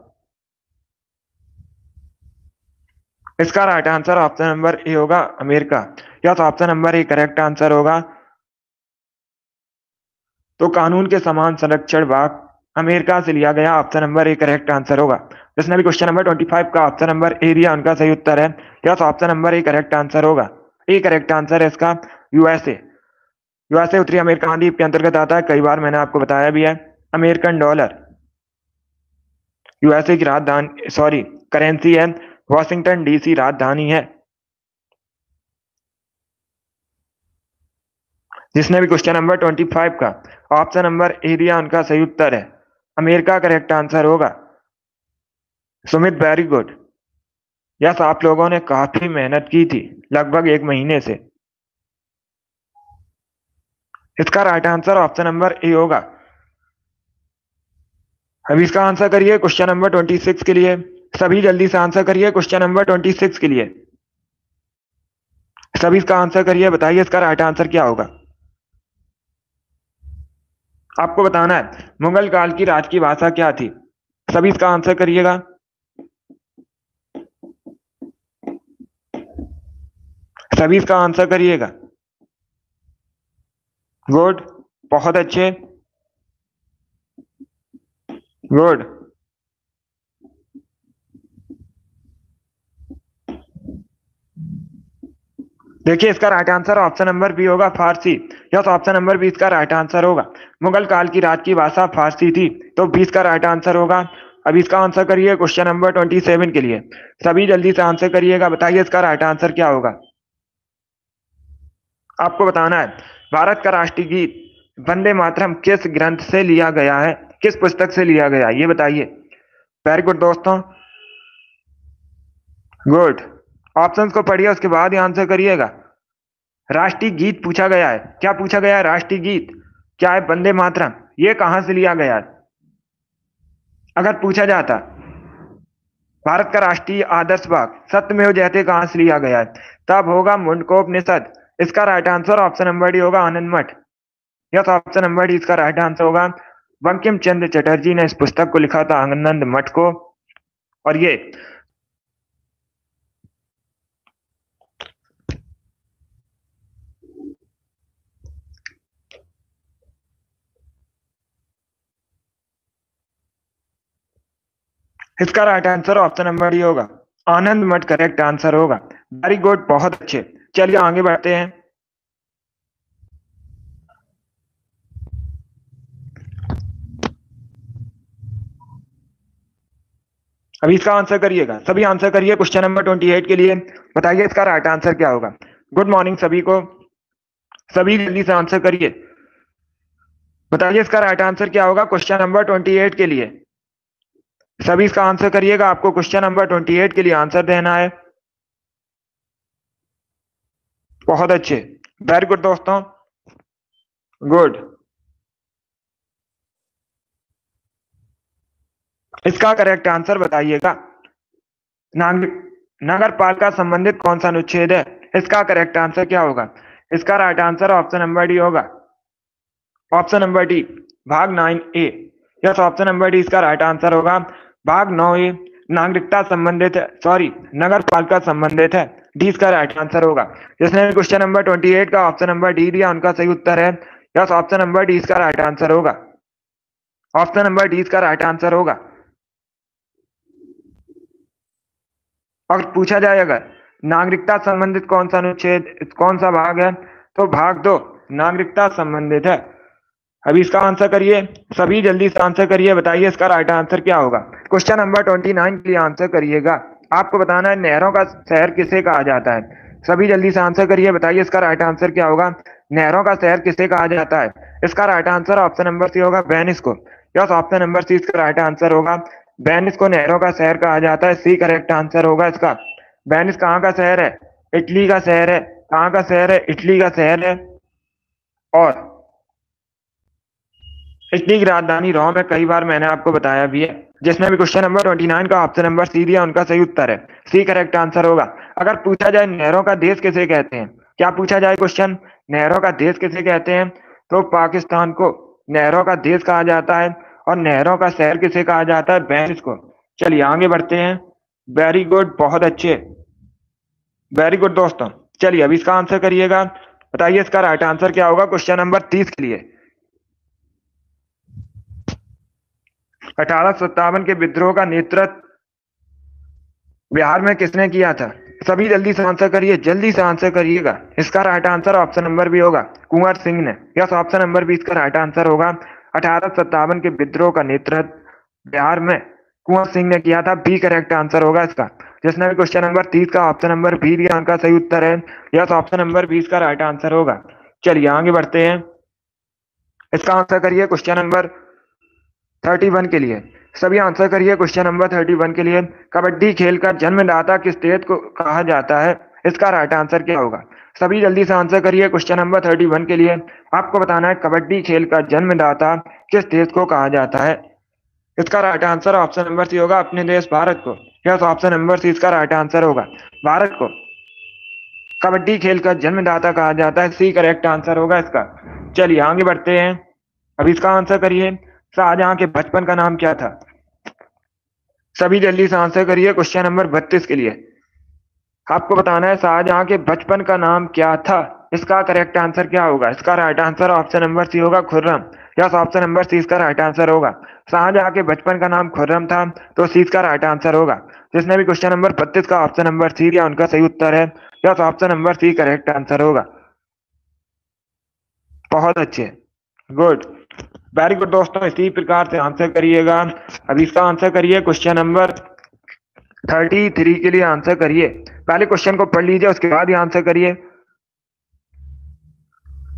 इसका right answer option number A होगा, अमेरिका। या तो option number A correct answer होगा। तो कानून के समान संरक्षण वाक्य अमेरिका से लिया गया, option number A correct answer होगा। जिसने भी क्वेश्चन नंबर 25 का ऑप्शन नंबर ए दिया उनका सही उत्तर है। Yes, option number A correct answer होगा। ए करेक्ट आंसर है इसका यूएसए। यूएसए उत्तरी अमेरिका महाद्वीप के अंतर्गत आता है। कई बार मैंने आपको बताया भी है। अमेरिकन डॉलर यूएसए की राजधानी, सॉरी, करेंसी है। वॉशिंगटन डीसी राजधानी है। जिसने भी क्वेश्चन नंबर 25 का ऑप्शन नंबर ए दिया उनका सही उत्तर है। अमेरिका करेक्ट आंसर होगा। Sumit, very good. यस, आप लोगों ने काफी मेहनत की थी लगभग 1 महीने से। इसका right answer option number A होगा। अभी इसका आंसर करिए क्वेश्चन नंबर 26 के लिए। सभी जल्दी से आंसर करिए क्वेश्चन नंबर 26 के लिए। सभी इसका आंसर करिए, बताइए इसका राइट आंसर क्या होगा। आपको बताना है मुगल काल की राज की भाषा क्या थी। सभी इसका आंसर करिएगा। सभी इसका आंसर करिएगा। गुड, बहुत अच्छे। गुड। देखिए इसका right answer option number B होगा, फारसी। यस, ऑप्शन नंबर बी इसका राइट आंसर होगा। मुगल काल की राज की भाषा फारसी थी, तो 20 का राइट आंसर होगा। अब इसका आंसर करिए क्वेश्चन नंबर 27 के लिए। सभी जल्दी से आंसर करिएगा, बताइए इसका राइट आंसर क्या होगा। आपको बताना है भारत का राष्ट्रीय गीत वंदे मातरम किस ग्रंथ से लिया गया है, किस पुस्तक से लिया गया, ये बताइए। वेरी गुड दोस्तों, गुड। ऑप्शंस को पढ़िए, उसके बाद ही आंसर करिएगा। राष्ट्रीय गीत पूछा गया है, क्या पूछा गया है? राष्ट्रीय गीत क्या है? वंदे मातरम। ये कहां से लिया गया है? अगर पूछा जाता भारत का राष्ट्रीय आदर्श बाग सत्यमेव जयते कहां से लिया गया है, तब होगा मुंडकोपनिषद। इसका right answer option number D होगा, Anand Math. Yes, option number D इसका राइट आंसर होगा। बंकिम चंद्र चटर्जी ने इस पुस्तक को लिखा था, आनंद मठ को। और ये इसका right answer option number D होगा, आनंद मठ करेक्ट आंसर होगा। वेरी गुड, बहुत अच्छे। चलिए आगे बढ़ते हैं। अभी इसका आंसर करिएगा, सभी आंसर करिए क्वेश्चन नंबर 28 के लिए। बताइए इसका राइट आंसर क्या होगा। गुड मॉर्निंग सभी को, सभी जल्दी से आंसर करिए। बताइए इसका राइट आंसर क्या होगा क्वेश्चन नंबर 28 के लिए। सभी इसका आंसर करिएगा, आपको क्वेश्चन नंबर 28 के लिए आंसर देना है। बहुत अच्छे, वेरी गुड दोस्तों, गुड। इसका करेक्ट आंसर बताइएगा। नगर पालिका संबंधित कौन सा अनुच्छेद है? इसका करेक्ट आंसर क्या होगा? इसका right answer option number D होगा, ऑप्शन नंबर डी, भाग 9A। Yes, option number D इसका राइट आंसर होगा। भाग 9A नागरिकता संबंधित है, सॉरी नगर पालिका संबंधित है। डी इसका राइट आंसर होगा। जिसने भी क्वेश्चन नंबर 28 का ऑप्शन नंबर डी दिया उनका सही उत्तर है। यस, ऑप्शन नंबर डी इसका राइट आंसर होगा, ऑप्शन नंबर डी इसका राइट आंसर होगा। और पूछा जाए अगर नागरिकता संबंधित कौन सा अनुच्छेद, कौन सा भाग है, तो भाग 2 नागरिकता संबंधित है। अभी इसका आंसर करिए, सभी जल्दी से आंसर करिए। बताइए इसका राइट आंसर क्या होगा। क्वेश्चन नंबर 29 के लिए आंसर करिएगा। आपको बताना है नहरों का शहर किसे कहा जाता है। सभी जल्दी से आंसर करिए। बताइए इसका राइट आंसर क्या होगा। नहरों का शहर किसे कहा जाता है? इसका right answer option number C होगा, वेनिस को। यस, ऑप्शन नंबर सी इसका राइट आंसर होगा। वेनिस को नहरों का शहर कहा जाता है, सी करेक्ट आंसर होगा इसका। वेनिस कहाँ का शहर है? इटली का शहर है। कहाँ का शहर है? इटली का शहर है। और इटली की राजधानी रोम है, कई बार मैंने आपको बताया भी है। जिसने भी क्वेश्चन नंबर 29 का ऑप्शन नंबर सी दिया उनका सही उत्तर है, सी करेक्ट आंसर होगा। अगर पूछा जाए नहरों का देश किसे कहते हैं, क्या पूछा जाए क्वेश्चन, नहरों का देश किसे कहते हैं, तो पाकिस्तान को नहरों का देश कहा जाता है। और नहरों का शहर किसे कहा जाता है? वेनिस को। चलिए आगे बढ़ते हैं। वेरी गुड, बहुत अच्छे, वेरी गुड दोस्तों। चलिए अब इसका आंसर करिएगा। बताइए इसका राइट आंसर क्या होगा क्वेश्चन नंबर 30 के लिए। 1857 के विद्रोह का नेतृत्व बिहार में किसने किया था? सभी जल्दी से आंसर करिए, जल्दी से आंसर करिएगा। इसका right answer option number B होगा, कुंवर सिंह ने। यस, ऑप्शन नंबर बी इसका राइट आंसर होगा। 1857 के विद्रोह का नेतृत्व बिहार में कुंवर सिंह ने किया था, बी करेक्ट आंसर होगा इसका। जिसने भी क्वेश्चन नंबर 30 का ऑप्शन नंबर बी दिया उनका सही उत्तर है। यस, ऑप्शन नंबर बी इसका राइट आंसर होगा। चलिए आगे बढ़ते हैं। इसका आंसर करिए क्वेश्चन नंबर 31 के लिए। सभी आंसर करिए क्वेश्चन नंबर 31 के लिए। कबड्डी खेल का जन्मदाता किस देश को कहा जाता है? इसका राइट आंसर क्या होगा? सभी जल्दी से आंसर करिए क्वेश्चन नंबर 31 के लिए। आपको बताना है कबड्डी खेल का जन्मदाता किस देश को कहा जाता है। इसका right answer option number C होगा, अपने देश भारत को। यस, ऑप्शन नंबर सी इसका राइट आंसर होगा, भारत को कबड्डी खेल का जन्मदाता कहा जाता है, सी करेक्ट आंसर होगा इसका। चलिए आगे बढ़ते हैं। अब इसका आंसर करिए, शाहजहां के बचपन का नाम क्या था? सभी जल्दी से आंसर करिए क्वेश्चन नंबर 32 के लिए। आपको बताना है शाहजहां के बचपन का नाम क्या था। इसका करेक्ट आंसर क्या होगा? इसका right answer option number C होगा, Khurram. Yes, option number C इसका राइट आंसर होगा। शाहजहां के बचपन का नाम खुर्रम था, तो सी इसका राइट आंसर होगा। जिसने भी क्वेश्चन नंबर 32 का ऑप्शन नंबर सी दिया उनका सही उत्तर है। Yes, option number C correct answer होगा। बहुत अच्छे, गुड, वेरी गुड दोस्तों, इसी प्रकार से आंसर करिएगा। अब इसका आंसर करिए क्वेश्चन नंबर 33 के लिए आंसर करिए। पहले क्वेश्चन को पढ़ लीजिए, उसके बाद ही आंसर करिए।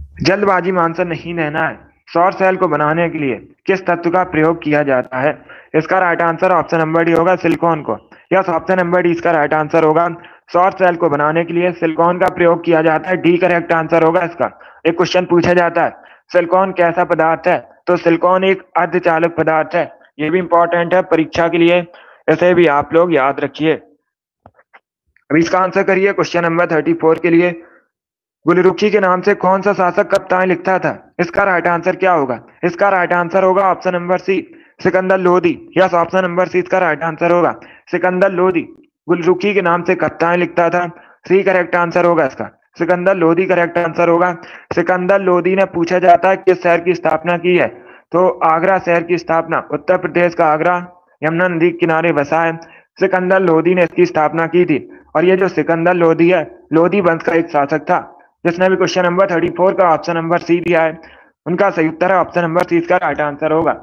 जल्दबाजी में आंसर नहीं देना है। सौर सेल को बनाने के लिए किस तत्व का प्रयोग किया जाता है? इसका right answer option number D होगा सिलिकॉन को। यस, ऑप्शन नंबर डी इसका राइट आंसर होगा। सौर सेल को बनाने के लिए सिलिकॉन का प्रयोग किया जाता है, डी करेक्ट आंसर होगा इसका। एक क्वेश्चन पूछा जाता है सिलिकॉन कैसा पदार्थ है, तो सिलिकॉन एक अर्धचालक पदार्थ है। ये भी इंपॉर्टेंट है परीक्षा के लिए, इसे भी आप लोग याद रखिए। अभी इसका आंसर करिए क्वेश्चन नंबर 34 के लिए। गुलरुखी के नाम से कौन सा शासक कप्तान लिखता था, इसका राइट आंसर क्या होगा? इसका राइट आंसर होगा option number C Sikandar Lodi. Yes, option number C इसका राइट आंसर होगा सिकंदर लोधी। गुलरुखी के नाम से कप्तान लिखता था, सी करेक्ट आंसर होगा इसका। सिकंदर लोधी करेक्ट आंसर होगा। सिकंदर लोधी ने पूछा जाता है किस शहर की स्थापना की है, तो आगरा शहर की स्थापना, उत्तर प्रदेश का आगरा यमुना नदी के किनारे बसा है। सिकंदर लोधी ने इसकी स्थापना की थी। और ये जो सिकंदर लोधी है, लोधी वंश का एक शासक था। जिसने भी क्वेश्चन नंबर 34 का ऑप्शन नंबर सी दिया है, उनका सही उत्तर है ऑप्शन नंबर सी, इसका राइट आंसर होगा।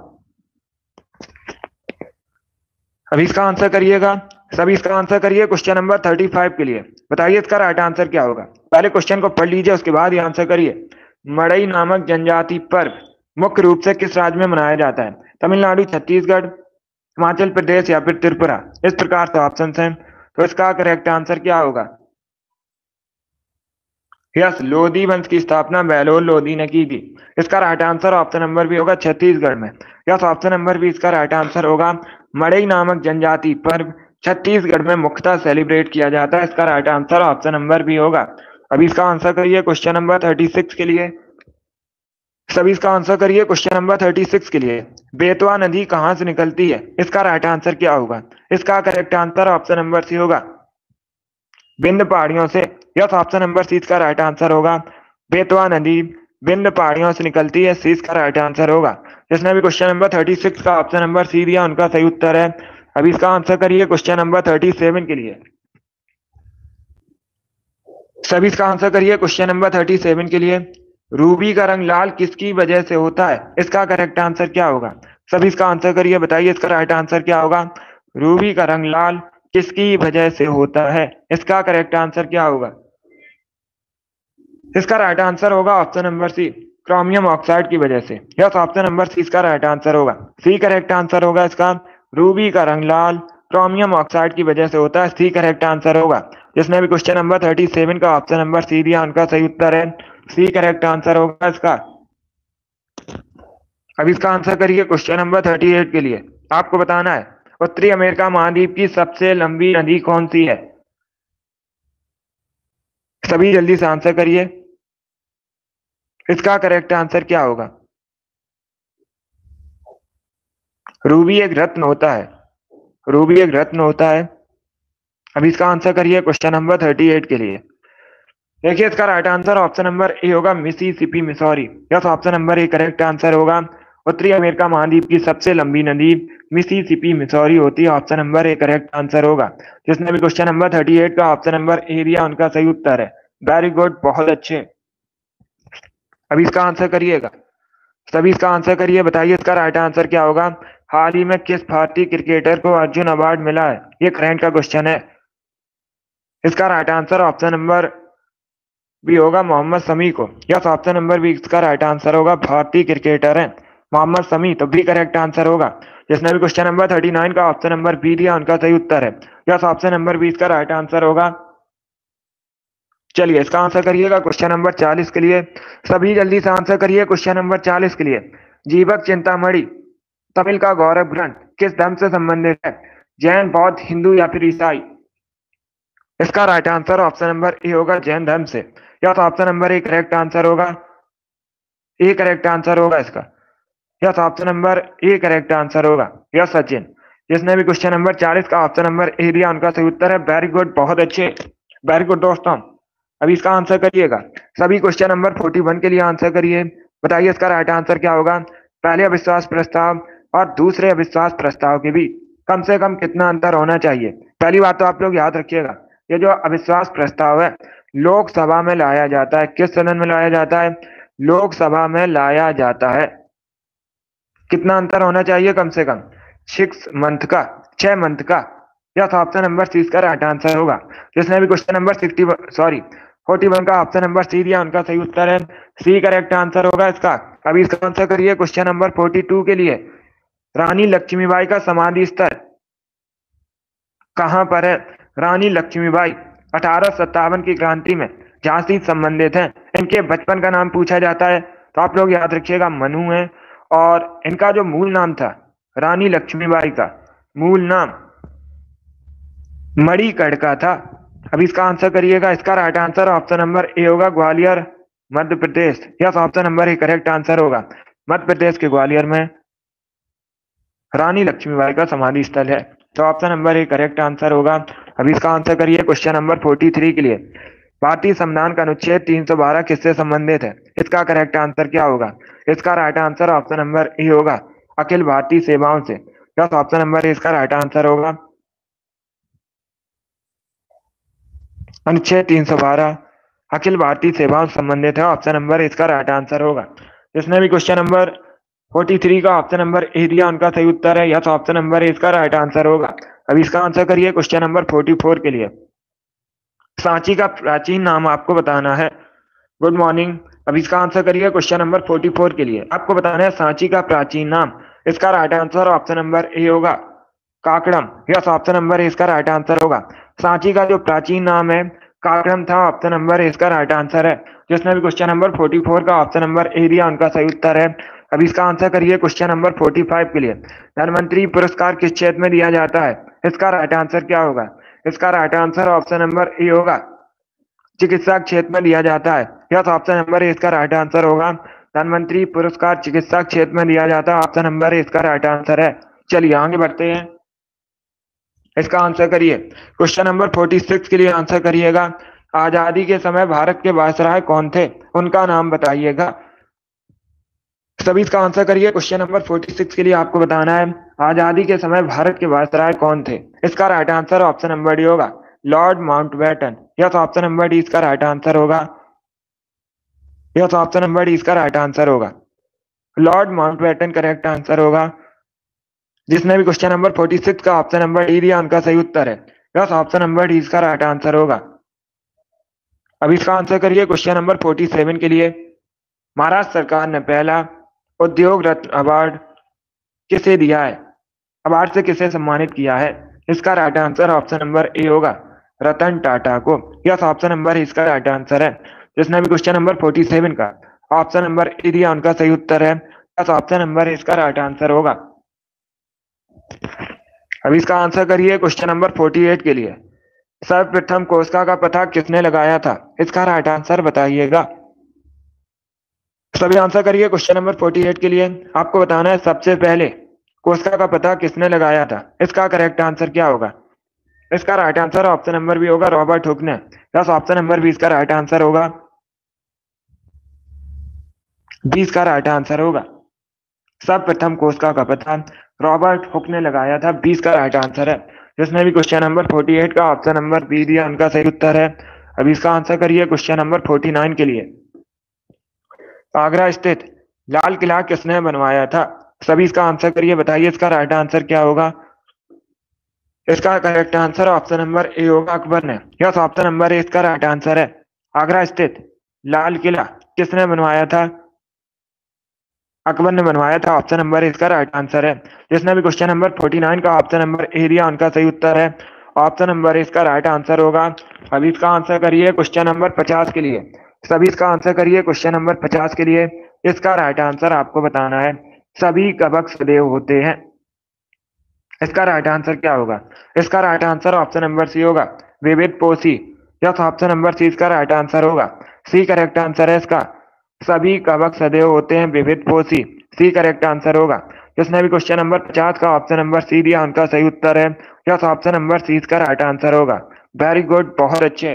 अभी इसका आंसर करिएगा, सभी इसका आंसर करिए क्वेश्चन नंबर 35 के लिए। बताइए इसका राइट आंसर क्या होगा? पहले क्वेश्चन को पढ़ लीजिए, उसके बाद ही आंसर करिए। मड़ई नामक जनजाति पर्व मुख्य रूप से किस राज्य में मनाया जाता है? तमिलनाडु, छत्तीसगढ़, हिमाचल प्रदेश या फिर त्रिपुरा। इस प्रकार से ऑप्शन हैं, तो इसका करेक्ट आंसर क्या होगा? यस, लोधी वंश की स्थापना बहलोल लोधी ने की थी। इसका राइट आंसर ऑप्शन नंबर भी होगा छत्तीसगढ़ में। यस, ऑप्शन नंबर भी इसका राइट आंसर होगा। मड़ई नामक जनजाति पर्व छत्तीसगढ़ में मुख्यतः सेलिब्रेट किया जाता है। इसका राइट आंसर ऑप्शन नंबर भी होगा। अभी इसका आंसर करिए क्वेश्चन नंबर 36 के लिए। सभी इसका आंसर करिए क्वेश्चन नंबर 36 के लिए। बेतवा नदी कहां से निकलती है? इसका राइट आंसर क्या होगा? इसका correct answer option number C होगा, विंध्य पहाड़ियों से। यस, ऑप्शन नंबर सी इसका राइट आंसर होगा। बेतवा नदी विंध्य पहाड़ियों से निकलती है, सी इसका राइट आंसर होगा। जिसने भी क्वेश्चन नंबर 36 का ऑप्शन नंबर सी दिया, उनका सही उत्तर है। अभी इसका आंसर करिए क्वेश्चन नंबर 37 के लिए। सभी इसका आंसर करिए क्वेश्चन नंबर 37 के लिए। रूबी का रंग लाल किसकी वजह से होता है? इसका करेक्ट आंसर क्या होगा? सभी इसका आंसर करिए, बताइए इसका राइट आंसर क्या होगा? रूबी का रंग लाल किसकी वजह से होता है? इसका करेक्ट आंसर क्या होगा? इसका राइट आंसर होगा option number C, chromium oxide की वजह से। यस, ऑप्शन नंबर सी इसका राइट आंसर होगा। सी करेक्ट आंसर होगा इसका। रूबी का रंग लाल क्रोमियम ऑक्साइड की वजह से होता है, सी करेक्ट आंसर होगा। जिसने भी क्वेश्चन नंबर 37 का ऑप्शन नंबर सी दिया, उनका सही उत्तर है सी करेक्ट आंसर होगा इसका। अब इसका आंसर करिए क्वेश्चन नंबर 38 के लिए। आपको बताना है उत्तरी अमेरिका महाद्वीप की सबसे लंबी नदी कौन सी है? सभी जल्दी से आंसर करिए, इसका करेक्ट आंसर क्या होगा? रूबी एक रत्न होता है, रूबी एक रत्न होता है। अभी इसका आंसर करिए क्वेश्चन नंबर 38 के लिए। देखिए इसका right answer option number A होगा, Mississippi Missouri. Yes, option number A correct answer होगा। उत्तरी अमेरिका महाद्वीप की सबसे लंबी नदी मिसिसिपी मिसौरी होती है, option number A correct answer होगा। जिसने भी क्वेश्चन नंबर 38 का ऑप्शन नंबर ए दिया, उनका सही उत्तर है। वेरी गुड, बहुत अच्छे। अभी इसका आंसर करिएगा, सभी इसका आंसर करिए, बताइए इसका राइट आंसर क्या होगा? हाल ही में किस भारतीय क्रिकेटर को अर्जुन अवार्ड मिला है? ये करंट का क्वेश्चन है। इसका right answer option number B होगा, मोहम्मद शमी को। यस, ऑप्शन नंबर बी इसका राइट आंसर होगा। भारतीय क्रिकेटर है मोहम्मद शमी, तो बी करेक्ट आंसर होगा। जिसने भी क्वेश्चन नंबर 39 का ऑप्शन नंबर बी दिया, उनका सही उत्तर है। यस, ऑप्शन नंबर बी इसका राइट आंसर होगा। चलिए इसका आंसर करिएगा क्वेश्चन नंबर 40 के लिए। सभी जल्दी से आंसर करिए क्वेश्चन नंबर 40 के लिए। जीवक चिंतामणि तमिल का गौरव ग्रंथ किस धर्म से संबंधित है? जैन, बौद्ध, हिंदू या फिर ईसाई? इसका right answer option number A होगा, जैन धर्म से। Yes, option number A correct answer होगा, ए करेक्ट आंसर होगा इसका। Yes, option number A correct answer होगा। यस सचिन, जिसने भी क्वेश्चन नंबर 40 का ऑप्शन नंबर ए दिया, उनका सही उत्तर है। वेरी गुड, बहुत अच्छे, वेरी गुड दोस्तों। अभी इसका आंसर करिएगा, सभी क्वेश्चन नंबर 41 के लिए आंसर करिए। बताइए इसका राइट आंसर क्या होगा? पहले अविश्वास प्रस्ताव और दूसरे अविश्वास प्रस्ताव के बीच कम से कम कितना अंतर होना चाहिए? पहली बात तो आप लोग याद रखिएगा, ये जो अविश्वास प्रस्ताव है लोकसभा में लाया जाता है। किस सदन में लाया जाता है? लोकसभा में लाया जाता है। कितना अंतर होना चाहिए? कम से कम 6 मंथ का, 6 मंथ का। यह ऑप्शन नंबर सी इसका राइट आंसर होगा। जिसने भी क्वेश्चन नंबर 41 का ऑप्शन नंबर सी दिया, उनका सही उत्तर है सी करेक्ट आंसर होगा इसका। अभी इसका आंसर करिए क्वेश्चन नंबर 42 के लिए। रानी लक्ष्मीबाई का समाधि स्थल कहां पर है? रानी लक्ष्मीबाई 1857 की क्रांति में झांसी संबंधित हैं। इनके बचपन का नाम पूछा जाता है तो आप लोग याद रखिएगा मनु है। और इनका जो मूल नाम था रानी लक्ष्मीबाई का मूल नाम मणिकर्णिका था। अब इसका आंसर करिएगा। इसका right answer option number A होगा Gwalior Madhya Pradesh. Yes, option number A correct answer होगा। मध्य प्रदेश के ग्वालियर में रानी लक्ष्मीबाई का समाधि स्थल है, तो option number A correct answer होगा। अब इसका आंसर करिए क्वेश्चन नंबर 43 के लिए। भारतीय संविधान का अनुच्छेद 312 किससे संबंधित है? इसका करेक्ट आंसर क्या होगा? इसका right answer option number A होगा अखिल भारतीय सेवाओं से। यस, ऑप्शन नंबर ए इसका राइट आंसर होगा। अनुच्छेद 312 अखिल भारतीय सेवाओं से संबंधित है, ऑप्शन नंबर इसका राइट आंसर होगा। जिसने भी क्वेश्चन नंबर 43 का ऑप्शन नंबर ए दिया उनका सही उत्तर है। यस, ऑप्शन नंबर ए इसका राइट आंसर होगा। अब इसका आंसर करिए क्वेश्चन नंबर 44 के लिए। सांची का प्राचीन नाम आपको बताना है। Good morning. अब इसका आंसर करिए क्वेश्चन नंबर 44 के लिए। आपको बताना है सांची का प्राचीन नाम। इसका right answer option number A होगा काकड़म। यस, ऑप्शन नंबर ए इसका राइट आंसर होगा। सांची का जो प्राचीन नाम है काकड़म था, ऑप्शन नंबर ए इसका राइट आंसर है। जिसने भी क्वेश्चन नंबर 44 का ऑप्शन नंबर ए दिया उनका सही उत्तर है। अब इसका आंसर करिए क्वेश्चन नंबर 45 के लिए। धनवंतरी पुरस्कार किस क्षेत्र में दिया जाता है? इसका राइट आंसर क्या होगा? इसका right answer option number A होगा चिकित्सा क्षेत्र में दिया जाता है। यस, ऑप्शन नंबर ए इसका राइट आंसर होगा। धनवंतरी पुरस्कार चिकित्सा क्षेत्र में दिया जाता है, ऑप्शन नंबर ए इसका राइट आंसर है। चलिए आगे बढ़ते हैं। इसका आंसर करिए क्वेश्चन नंबर 46 के लिए आंसर करिएगा। आजादी के समय भारत के वायसराय कौन थे? उनका नाम बताइएगा। सभी इसका आंसर करिए। क्वेश्चन नंबर 46 के लिए आपको बताना है आजादी के समय भारत के वायसराय कौन थे? इसका right answer option number D होगा lord Mountbatten. Yes, option number D इसका राइट आंसर होगा। यस, ऑप्शन नंबर डी इसका राइट आंसर होगा। लॉर्ड माउंटबेटन करेक्ट आंसर होगा। जिसने भी क्वेश्चन नंबर 46 का ऑप्शन नंबर डी दिया उनका सही उत्तर है। यस, ऑप्शन नंबर डी इसका राइट आंसर होगा। अब इसका आंसर करिए क्वेश्चन नंबर 47 के लिए। महाराष्ट्र सरकार ने पहला उद्योग रत्न अवार्ड किसे दिया है? अवार्ड से किसे सम्मानित किया है? इसका right answer option number A होगा रतन टाटा को। यस, ऑप्शन नंबर इसका राइट आंसर है। जिसने भी क्वेश्चन नंबर 47 का ऑप्शन नंबर ए दिया उनका सही उत्तर है। यस, ऑप्शन नंबर इसका राइट आंसर होगा। अब इसका आंसर करिए क्वेश्चन नंबर 48 के लिए। सर्वप्रथम कोशिका का पता किसने लगाया था? इसका राइट आंसर बताइएगा। सभी आंसर करिए क्वेश्चन नंबर 48 के लिए। आपको बताना है सबसे पहले कोशिका का पता किसने लगाया था? इसका करेक्ट आंसर क्या होगा? इसका right answer option number B होगा रॉबर्ट हुक ने। यस, ऑप्शन नंबर बी इसका राइट आंसर होगा। बी इसका राइट आंसर होगा। सर्वप्रथम कोशिका का पता रॉबर्ट हुक ने लगाया था, 20 का राइट आंसर है। जिसने भी क्वेश्चन नंबर 48 का ऑप्शन नंबर बी दिया उनका सही उत्तर है। अब इसका आंसर करिए क्वेश्चन नंबर 49 के लिए। आगरा स्थित लाल किला किसने बनवाया था? सभी इसका आंसर करिए, बताइए इसका राइट आंसर क्या होगा? इसका correct answer option number A होगा अकबर ने। यस, ऑप्शन नंबर ए इसका राइट आंसर है। आगरा स्थित लाल किला किसने बनवाया था? अकबर ने बनवाया था, ऑप्शन नंबर इसका राइट आंसर है। जिसने भी क्वेश्चन नंबर 49 का ऑप्शन नंबर ए दिया उनका सही उत्तर है। ऑप्शन नंबर इसका राइट आंसर होगा। अब इसका आंसर करिए क्वेश्चन नंबर 50 के लिए। सभी इसका आंसर करिए क्वेश्चन नंबर 50 के लिए। इसका राइट आंसर आपको बताना है। सभी कवक सदैव होते हैं। इसका राइट आंसर क्या होगा? इसका right answer option number C होगा विविध पोषी। यस, ऑप्शन नंबर सी इसका राइट आंसर होगा। सी करेक्ट आंसर है इसका। सभी कवक सदैव होते हैं विविध पोषी, सी करेक्ट आंसर होगा। जिसने भी क्वेश्चन नंबर 50 का ऑप्शन नंबर सी दिया उनका सही उत्तर है। यस, ऑप्शन नंबर सी इसका राइट आंसर होगा। वेरी गुड, बहुत अच्छे।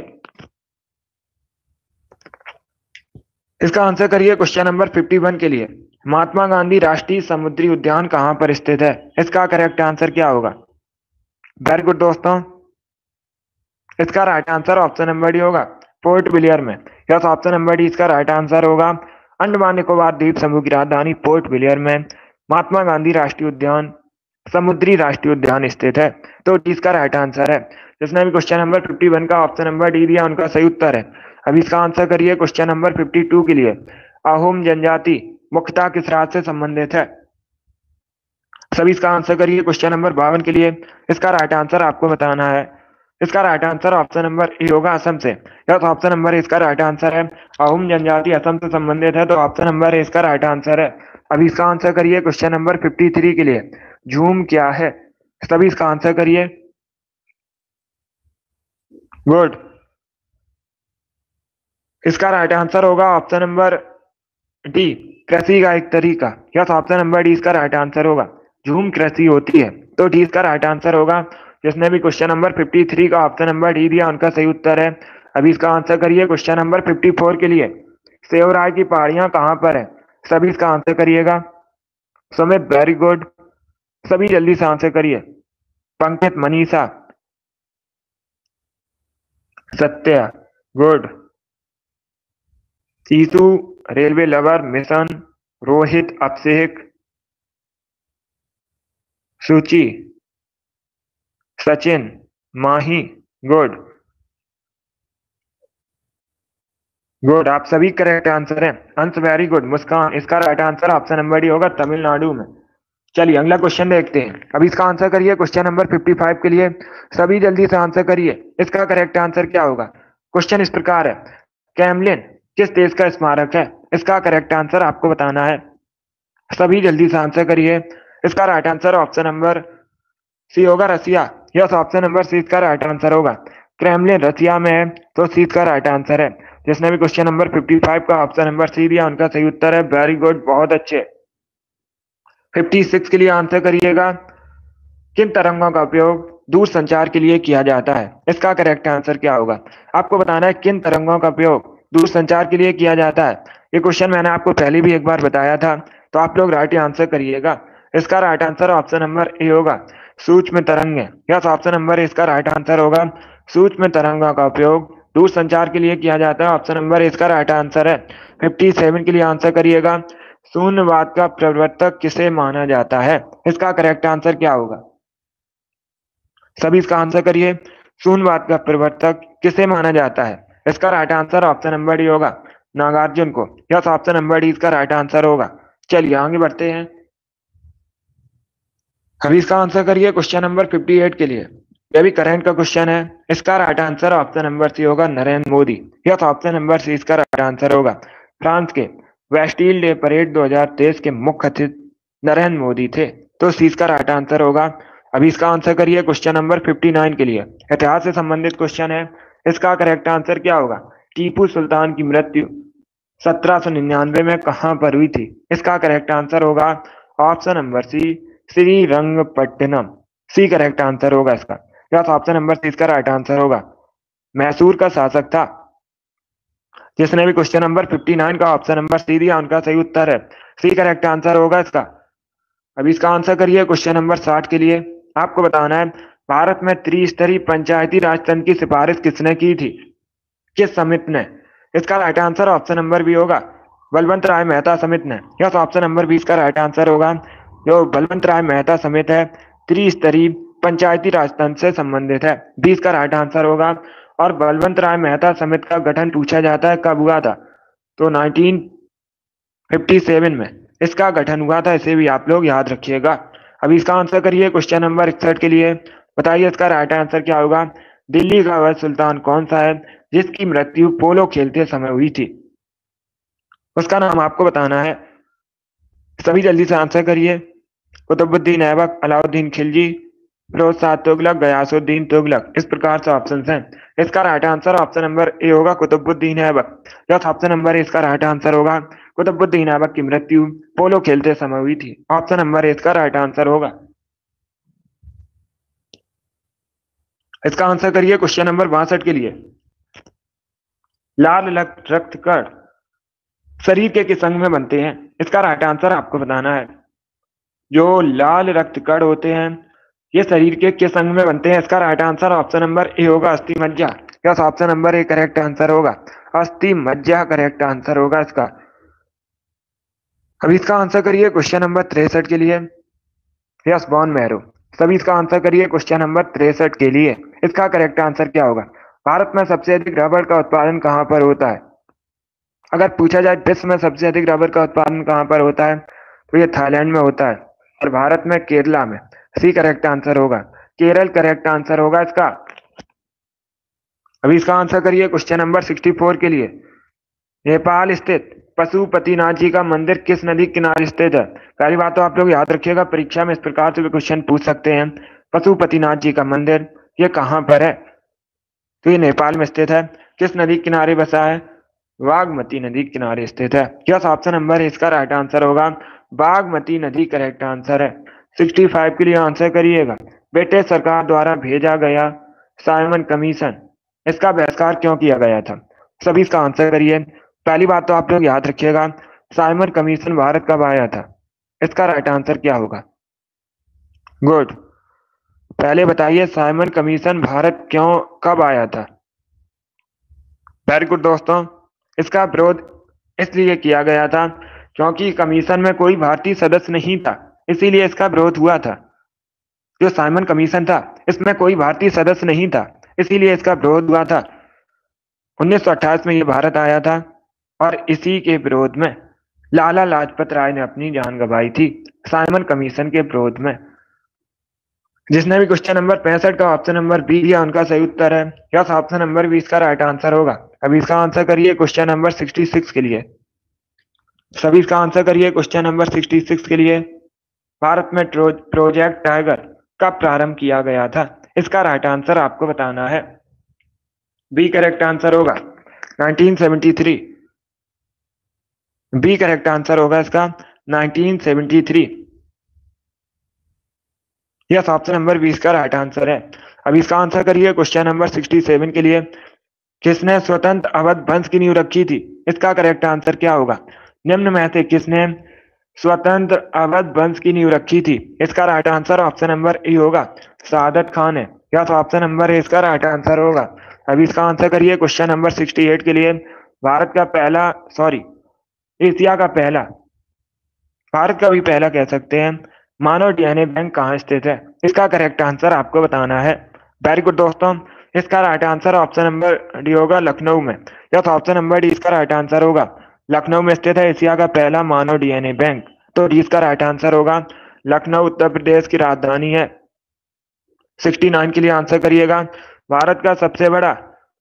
इसका आंसर करिए क्वेश्चन नंबर 51 के लिए। महात्मा गांधी राष्ट्रीय समुद्री उद्यान कहां पर स्थित है? इसका करेक्ट आंसर क्या होगा? वेरी गुड दोस्तों, इसका right answer option number D होगा पोर्ट ब्लेयर में। यस, ऑप्शन नंबर डी इसका राइट आंसर होगा। अंडमान निकोबार द्वीप समूह की राजधानी पोर्ट ब्लेयर में महात्मा गांधी राष्ट्रीय उद्यान समुद्री राष्ट्रीय उद्यान स्थित है, तो डी इसका राइट आंसर है। जिसने भी क्वेश्चन नंबर 51 का ऑप्शन नंबर डी दिया उनका सही उत्तर है। अब इसका आंसर करिए क्वेश्चन नंबर 52 के लिए। अहोम जनजाति मुख्यतः किस राज्य से संबंधित है? सभी इसका आंसर करिए क्वेश्चन नंबर 52 के लिए। इसका राइट आंसर आपको बताना है। इसका right answer option number A होगा, असम से। या तो ऑप्शन नंबर इसका राइट आंसर है। अहोम जनजाति असम से संबंधित है, तो ऑप्शन नंबर इसका राइट आंसर है। अभी इसका आंसर करिए क्वेश्चन नंबर 53 के लिए। झूम क्या है? सभी इसका आंसर करिए। गुड। इसका राइट आंसर होगा ऑप्शन नंबर डी, कृषि का एक तरीका। यस, ऑप्शन नंबर डी इसका राइट आंसर होगा। झूम कृषि होती है, तो डी इसका राइट आंसर होगा। जिसने भी क्वेश्चन नंबर 53 का ऑप्शन नंबर डी दिया, उनका सही उत्तर है। अभी इसका आंसर करिए क्वेश्चन नंबर 54 के लिए। सेवराय की पहाड़ियां कहां पर है? सभी इसका आंसर करिएगा। Sumit, very good. सभी जल्दी से आंसर करिए। Pankaj, Manisha, Satya, good. Isu, railway lover, mission, Rohit, Abhishek, Suchi, Sachin, माही, गुड। गुड, आप सभी करेक्ट आंसर है। अंश, वेरी गुड। मुस्कान, इसका right answer option number D होगा, तमिलनाडु में। चलिए अगला क्वेश्चन देखते हैं। अब इसका आंसर करिए क्वेश्चन नंबर 55 के लिए। सभी जल्दी से आंसर करिए। इसका करेक्ट आंसर क्या होगा? क्वेश्चन इस प्रकार है, कैमलिन किस देश का स्मारक है? इसका करेक्ट आंसर आपको बताना है। सभी जल्दी से आंसर करिए। इसका right answer option number C होगा, Russia. Yes, option number C इसका राइट आंसर होगा। क्रेमलिन रसिया में है, तो सी इसका राइट आंसर है। जिसने भी क्वेश्चन नंबर 55 का ऑप्शन नंबर सी दिया, उनका सही उत्तर है। वेरी गुड, बहुत अच्छे। 56 के लिए आंसर करिएगा। किन तरंगों का उपयोग दूर संचार के लिए किया जाता है? इसका करेक्ट आंसर क्या होगा? आपको बताना है किन तरंगों का उपयोग दूर संचार के लिए किया जाता है। ये क्वेश्चन मैंने आपको पहले भी एक बार बताया था, तो आप लोग राइट आंसर करिएगा। इसका right answer option number A होगा, सूक्ष्म तरंगे। यस, ऑप्शन नंबर इसका राइट आंसर होगा। सूक्ष्म तरंगों का उपयोग दूर संचार के लिए किया जाता है। ऑप्शन नंबर इसका राइट आंसर है। 57 के लिए आंसर करिएगा। शून्यवाद का प्रवर्तक किसे माना जाता है? इसका करेक्ट आंसर क्या होगा? सभी इसका आंसर करिए। शून्यवाद का प्रवर्तक किसे माना जाता है? इसका right answer option number D होगा, नागार्जुन को। यस, ऑप्शन नंबर डी इसका राइट आंसर होगा। चलिए आगे बढ़ते हैं। अभी इसका आंसर करिए क्वेश्चन नंबर 58 के लिए। यह भी करंट का क्वेश्चन है। इसका right answer option number C होगा, Narendra Modi. Yes, option number C इसका राइट आंसर होगा। फ्रांस के वेस्टिल डे परेड 2023 के मुख्य अतिथि नरेंद्र मोदी थे, तो सी इसका राइट आंसर होगा। अभी इसका आंसर करिए क्वेश्चन नंबर 59 के लिए। इतिहास से संबंधित क्वेश्चन है। इसका करेक्ट आंसर क्या होगा? टीपू सुल्तान की मृत्यु 1799 में कहां पर हुई थी? इसका करेक्ट आंसर होगा option number C, Srirangapatnam. C correct answer होगा इसका। यस, ऑप्शन नंबर सी इसका राइट आंसर होगा। मैसूर का शासक था। जिसने भी क्वेश्चन नंबर 59 का ऑप्शन नंबर सी दिया, उनका सही उत्तर है। सी करेक्ट आंसर होगा इसका। अभी इसका आंसर करिए क्वेश्चन नंबर 60 के लिए। आपको बताना है, भारत में त्रिस्तरीय पंचायती राज तंत्र की सिफारिश किसने की थी? किस समिति ने? इसका right answer option number B होगा, बलवंत राय मेहता समिति ने। यस, ऑप्शन नंबर बी इसका राइट आंसर होगा। जो बलवंत राय मेहता समिति है, त्रिस्तरीय पंचायती राज तंत्र से संबंधित है। बी इसका राइट आंसर होगा। और बलवंत राय मेहता समिति का गठन पूछा जाता है कब हुआ था, तो 1957 में इसका गठन हुआ था। इसे भी आप लोग याद रखिएगा। अभी इसका आंसर करिए क्वेश्चन नंबर 61 के लिए। बताइए इसका राइट आंसर क्या होगा? दिल्ली का वह सुल्तान कौन सा है जिसकी मृत्यु पोलो खेलते समय हुई थी? उसका नाम आपको बताना है। सभी जल्दी से आंसर करिए। कुतुबुद्दीन ऐबक, अलाउद्दीन खिलजी, फिरोज शाह तुगलक, गयासुद्दीन तुगलक। इस प्रकार से ऑप्शन हैं। इसका right answer option number A होगा, Qutbuddin Aibak. Yes, option number A इसका राइट आंसर होगा। कुतुबुद्दीन ऐबक की मृत्यु पोलो खेलते समय हुई थी। ऑप्शन नंबर ए इसका राइट आंसर होगा। इसका आंसर करिए क्वेश्चन नंबर 62 के लिए। लाल रक्त कण शरीर के किस अंग में बनते हैं? इसका राइट आंसर आपको बताना है। जो लाल रक्त कण होते हैं, ये शरीर के किस अंग में बनते हैं? इसका right answer option number A होगा, अस्थि मज्जा। Yes, option number A correct answer होगा। अस्थि मज्जा करेक्ट आंसर होगा इसका। अभी इसका आंसर करिए क्वेश्चन नंबर 63 के लिए। Yes, bone marrow. सभी इसका आंसर करिए क्वेश्चन नंबर 63 के लिए। इसका करेक्ट आंसर क्या होगा? भारत में सबसे अधिक रबड़ का उत्पादन कहां पर होता है? अगर पूछा जाए विश्व में सबसे अधिक रबड़ का उत्पादन कहां पर होता है, तो ये थाईलैंड में होता है। और भारत में केरला में। सी करेक्ट आंसर होगा, केरल करेक्ट आंसर होगा इसका। अभी इसका आंसर करिए क्वेश्चन नंबर 64 के लिए। नेपाल स्थित पशुपतिनाथ जी का मंदिर किस नदी किनारे स्थित है? पहली बात तो आप लोग याद रखिएगा, परीक्षा में इस प्रकार से भी क्वेश्चन पूछ सकते हैं। पशुपतिनाथ जी का मंदिर ये कहाँ पर है? तो ये नेपाल में स्थित है। किस नदी किनारे बसा है? बागमती नदी किनारे स्थित है। यस, ऑप्शन नंबर इसका राइट आंसर होगा, बागमती नदी करेक्ट आंसर है। 65 के लिए आंसर करिएगा। ब्रिटिश सरकार द्वारा भेजा गया साइमन कमीशन, इसका बहिष्कार क्यों किया गया था? सभी इसका आंसर करिए। पहली बात तो आप लोग याद रखिएगा, साइमन कमीशन भारत कब आया था? इसका राइट आंसर क्या होगा? गुड, पहले बताइए साइमन कमीशन भारत क्यों कब आया था? वेरी गुड दोस्तों, इसका विरोध इसलिए किया गया था क्योंकि कमीशन में कोई भारतीय सदस्य नहीं था, इसीलिए इसका विरोध हुआ था। जो साइमन कमीशन था इसमें कोई भारतीय सदस्य नहीं था, इसीलिए इसका विरोध हुआ था। 1928 में ये भारत आया था और इसी के विरोध में लाला लाजपत राय ने अपनी जान गंवाई थी, साइमन कमीशन के विरोध में। जिसने भी क्वेश्चन नंबर 65 का ऑप्शन नंबर बी दिया उनका सही उत्तर है। यस, ऑप्शन नंबर बी इसका राइट आंसर होगा। अभी इसका आंसर करिए क्वेश्चन नंबर 66 के लिए। सभी इसका आंसर करिए क्वेश्चन नंबर 66 के लिए। भारत में प्रोजेक्ट टाइगर कब प्रारंभ किया गया था? इसका राइट आंसर आपको बताना है। बी करेक्ट आंसर होगा 1973। बी करेक्ट आंसर होगा इसका 1973। यस, ऑप्शन नंबर 20 का राइट आंसर है। अब इसका आंसर करिए क्वेश्चन नंबर 67 के लिए। किसने स्वतंत्र अवध वंश की नींव रखी थी? इसका करेक्ट आंसर क्या होगा? निम्न में से किसने स्वतंत्र अवध वंश की नींव रखी थी? इसका right answer option number A होगा, सादत खान है। यस, ऑप्शन नंबर ए इसका राइट आंसर होगा। अभी इसका आंसर करिए क्वेश्चन नंबर 68 के लिए। एशिया का पहला, भारत का भी पहला कह सकते हैं, मानव डीएनए बैंक कहाँ स्थित है? इसका करेक्ट आंसर आपको बताना है। वेरी गुड दोस्तों, इसका right answer option number D होगा, लखनऊ में। यस, ऑप्शन नंबर डी इसका राइट आंसर होगा, लखनऊ में स्थित है एशिया का पहला मानव डीएनए बैंक। तो डी इसका राइट आंसर होगा। लखनऊ उत्तर प्रदेश की राजधानी है। 69 के लिए आंसर करिएगा। भारत का सबसे बड़ा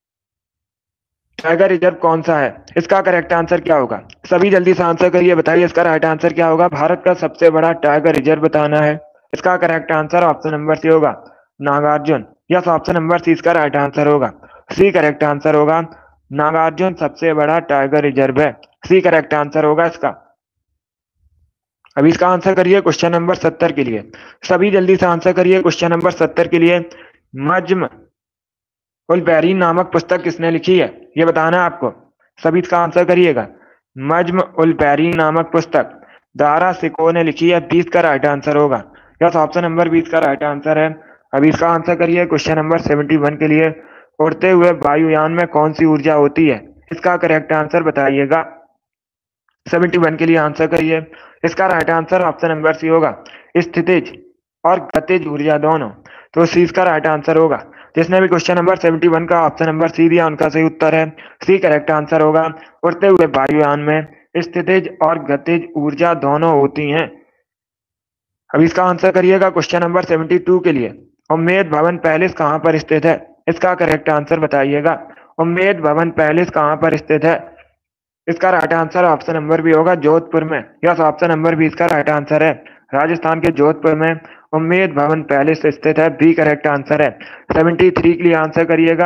टाइगर रिजर्व कौन सा है? इसका करेक्ट आंसर क्या होगा? सभी जल्दी से आंसर करिए, बताइए इसका राइट आंसर क्या होगा। भारत का सबसे बड़ा टाइगर रिजर्व बताना है। इसका correct answer option number C होगा, Nagarjun. Yes, option number C इसका राइट आंसर होगा। सी करेक्ट आंसर होगा, नागार्जुन सबसे बड़ा टाइगर रिजर्व है। सी करेक्ट आंसर होगा इसका। अभी इसका आंसर करिए क्वेश्चन नंबर 70 के लिए। सभी जल्दी से आंसर करिए क्वेश्चन नंबर 70 के लिए। मज्म उल बैरीन नामक पुस्तक किसने लिखी है? ये बताना है आपको। सभी इसका आंसर करिएगा। मज्म उल बैरीन नामक पुस्तक दारा सिको ने लिखी है। 20 का राइट आंसर होगा। यस, ऑप्शन नंबर 20 का राइट आंसर है। अभी इसका आंसर करिए क्वेश्चन नंबर 71 के लिए। उड़ते हुए वायुयान में कौन सी ऊर्जा होती है? इसका करेक्ट आंसर बताइएगा। 71 के लिए आंसर करिए। इसका right answer option number C होगा, स्थितिज और गतिज ऊर्जा दोनों। तो सी इसका राइट आंसर होगा। जिसने भी क्वेश्चन नंबर 71 का ऑप्शन नंबर सी दिया उनका सही उत्तर है। सी करेक्ट आंसर होगा। उड़ते हुए वायुयान में स्थितिज और गतिज ऊर्जा दोनों होती हैं। अब इसका आंसर करिएगा क्वेश्चन नंबर 72 के लिए। उम्मेद भवन पैलेस कहाँ पर स्थित है? इसका करेक्ट आंसर बताइएगा। उम्मेद भवन पैलेस कहाँ पर स्थित है? इसका right answer option number B होगा, जोधपुर में। यस, ऑप्शन नंबर बी इसका राइट आंसर है। राजस्थान के जोधपुर में उम्मेद भवन पैलेस स्थित है। बी करेक्ट आंसर है। 73 के लिए आंसर करिएगा।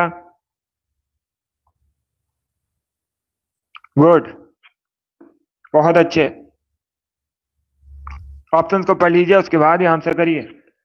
गुड, बहुत अच्छे। ऑप्शंस को पढ़ लीजिए, उसके बाद ही आंसर करिए।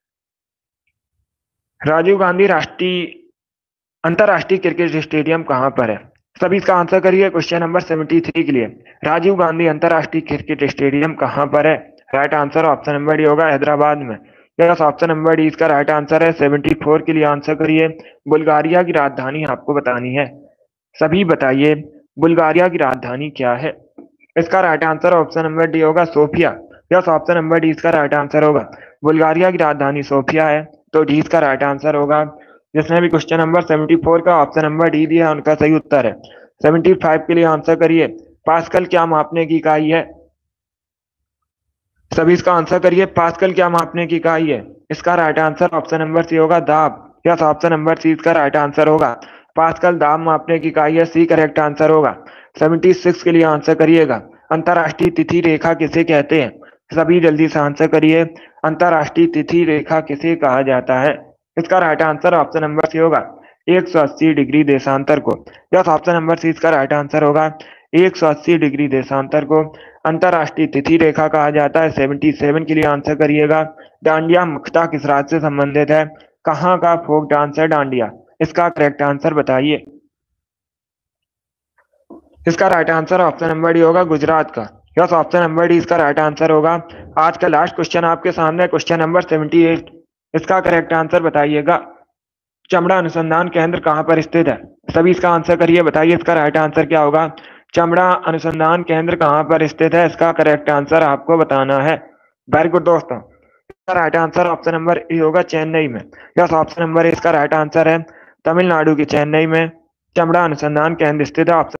राजीव गांधी राष्ट्रीय अंतरराष्ट्रीय क्रिकेट स्टेडियम कहाँ पर है? सभी इसका आंसर करिए क्वेश्चन नंबर 73 के लिए। राजीव गांधी अंतरराष्ट्रीय क्रिकेट स्टेडियम कहाँ पर है? Right answer option number D होगा, हैदराबाद में। यस, ऑप्शन नंबर डी इसका राइट आंसर है। 74 के लिए आंसर करिए। बुल्गारिया की राजधानी आपको बतानी है। सभी बताइए बुल्गारिया की राजधानी क्या है? इसका right answer option number D होगा, Sofia. Yes, option number D इसका राइट आंसर होगा। बुल्गारिया की राजधानी सोफिया है। तो डी इसका राइट आंसर होगा। जिसने भी क्वेश्चन नंबर 74 का ऑप्शन नंबर डी दिया उनका सही उत्तर है। 75 के लिए आंसर करिए। पास्कल क्या मापने की इकाई है? सभी इसका आंसर करिए। पास्कल क्या मापने की इकाई है? इसका right answer option number C होगा, दाब। यस, ऑप्शन नंबर सी इसका राइट आंसर होगा। पास्कल दाब मापने की इकाई है, सी करेक्ट आंसर होगा। 76 के लिए आंसर करिएगा। अंतरराष्ट्रीय तिथि रेखा किसे कहते हैं? सभी जल्दी से आंसर करिए। अंतरराष्ट्रीय तिथि रेखा किसे कहा जाता है? इसका right answer option number C होगा, 180 डिग्री देशांतर को। यस, ऑप्शन नंबर सी इसका राइट आंसर होगा, 180 डिग्री देशांतर को अंतरराष्ट्रीय तिथि रेखा कहा जाता है। 77 के लिए आंसर करिएगा। डांडिया मुख्यतः किस राज्य से संबंधित है? कहाँ का फोक डांस है डांडिया? इसका करेक्ट आंसर बताइए। इसका right answer option number D होगा, गुजरात का। यस, ऑप्शन नंबर डी इसका राइट आंसर होगा। आज का लास्ट क्वेश्चन आपके सामने, क्वेश्चन नंबर 78। इसका करेक्ट आंसर बताइएगा। चमड़ा अनुसंधान केंद्र कहाँ पर स्थित है? सभी इसका आंसर करिए, बताइए इसका राइट आंसर क्या होगा। चमड़ा अनुसंधान केंद्र कहाँ पर स्थित है? इसका करेक्ट आंसर आपको बताना है। वेरी गुड दोस्तों, इसका right answer option number A होगा, चेन्नई में। यस, ऑप्शन नंबर ए इसका राइट आंसर है। तमिलनाडु के चेन्नई में चमड़ा अनुसंधान केंद्र स्थित है। ऑप्शन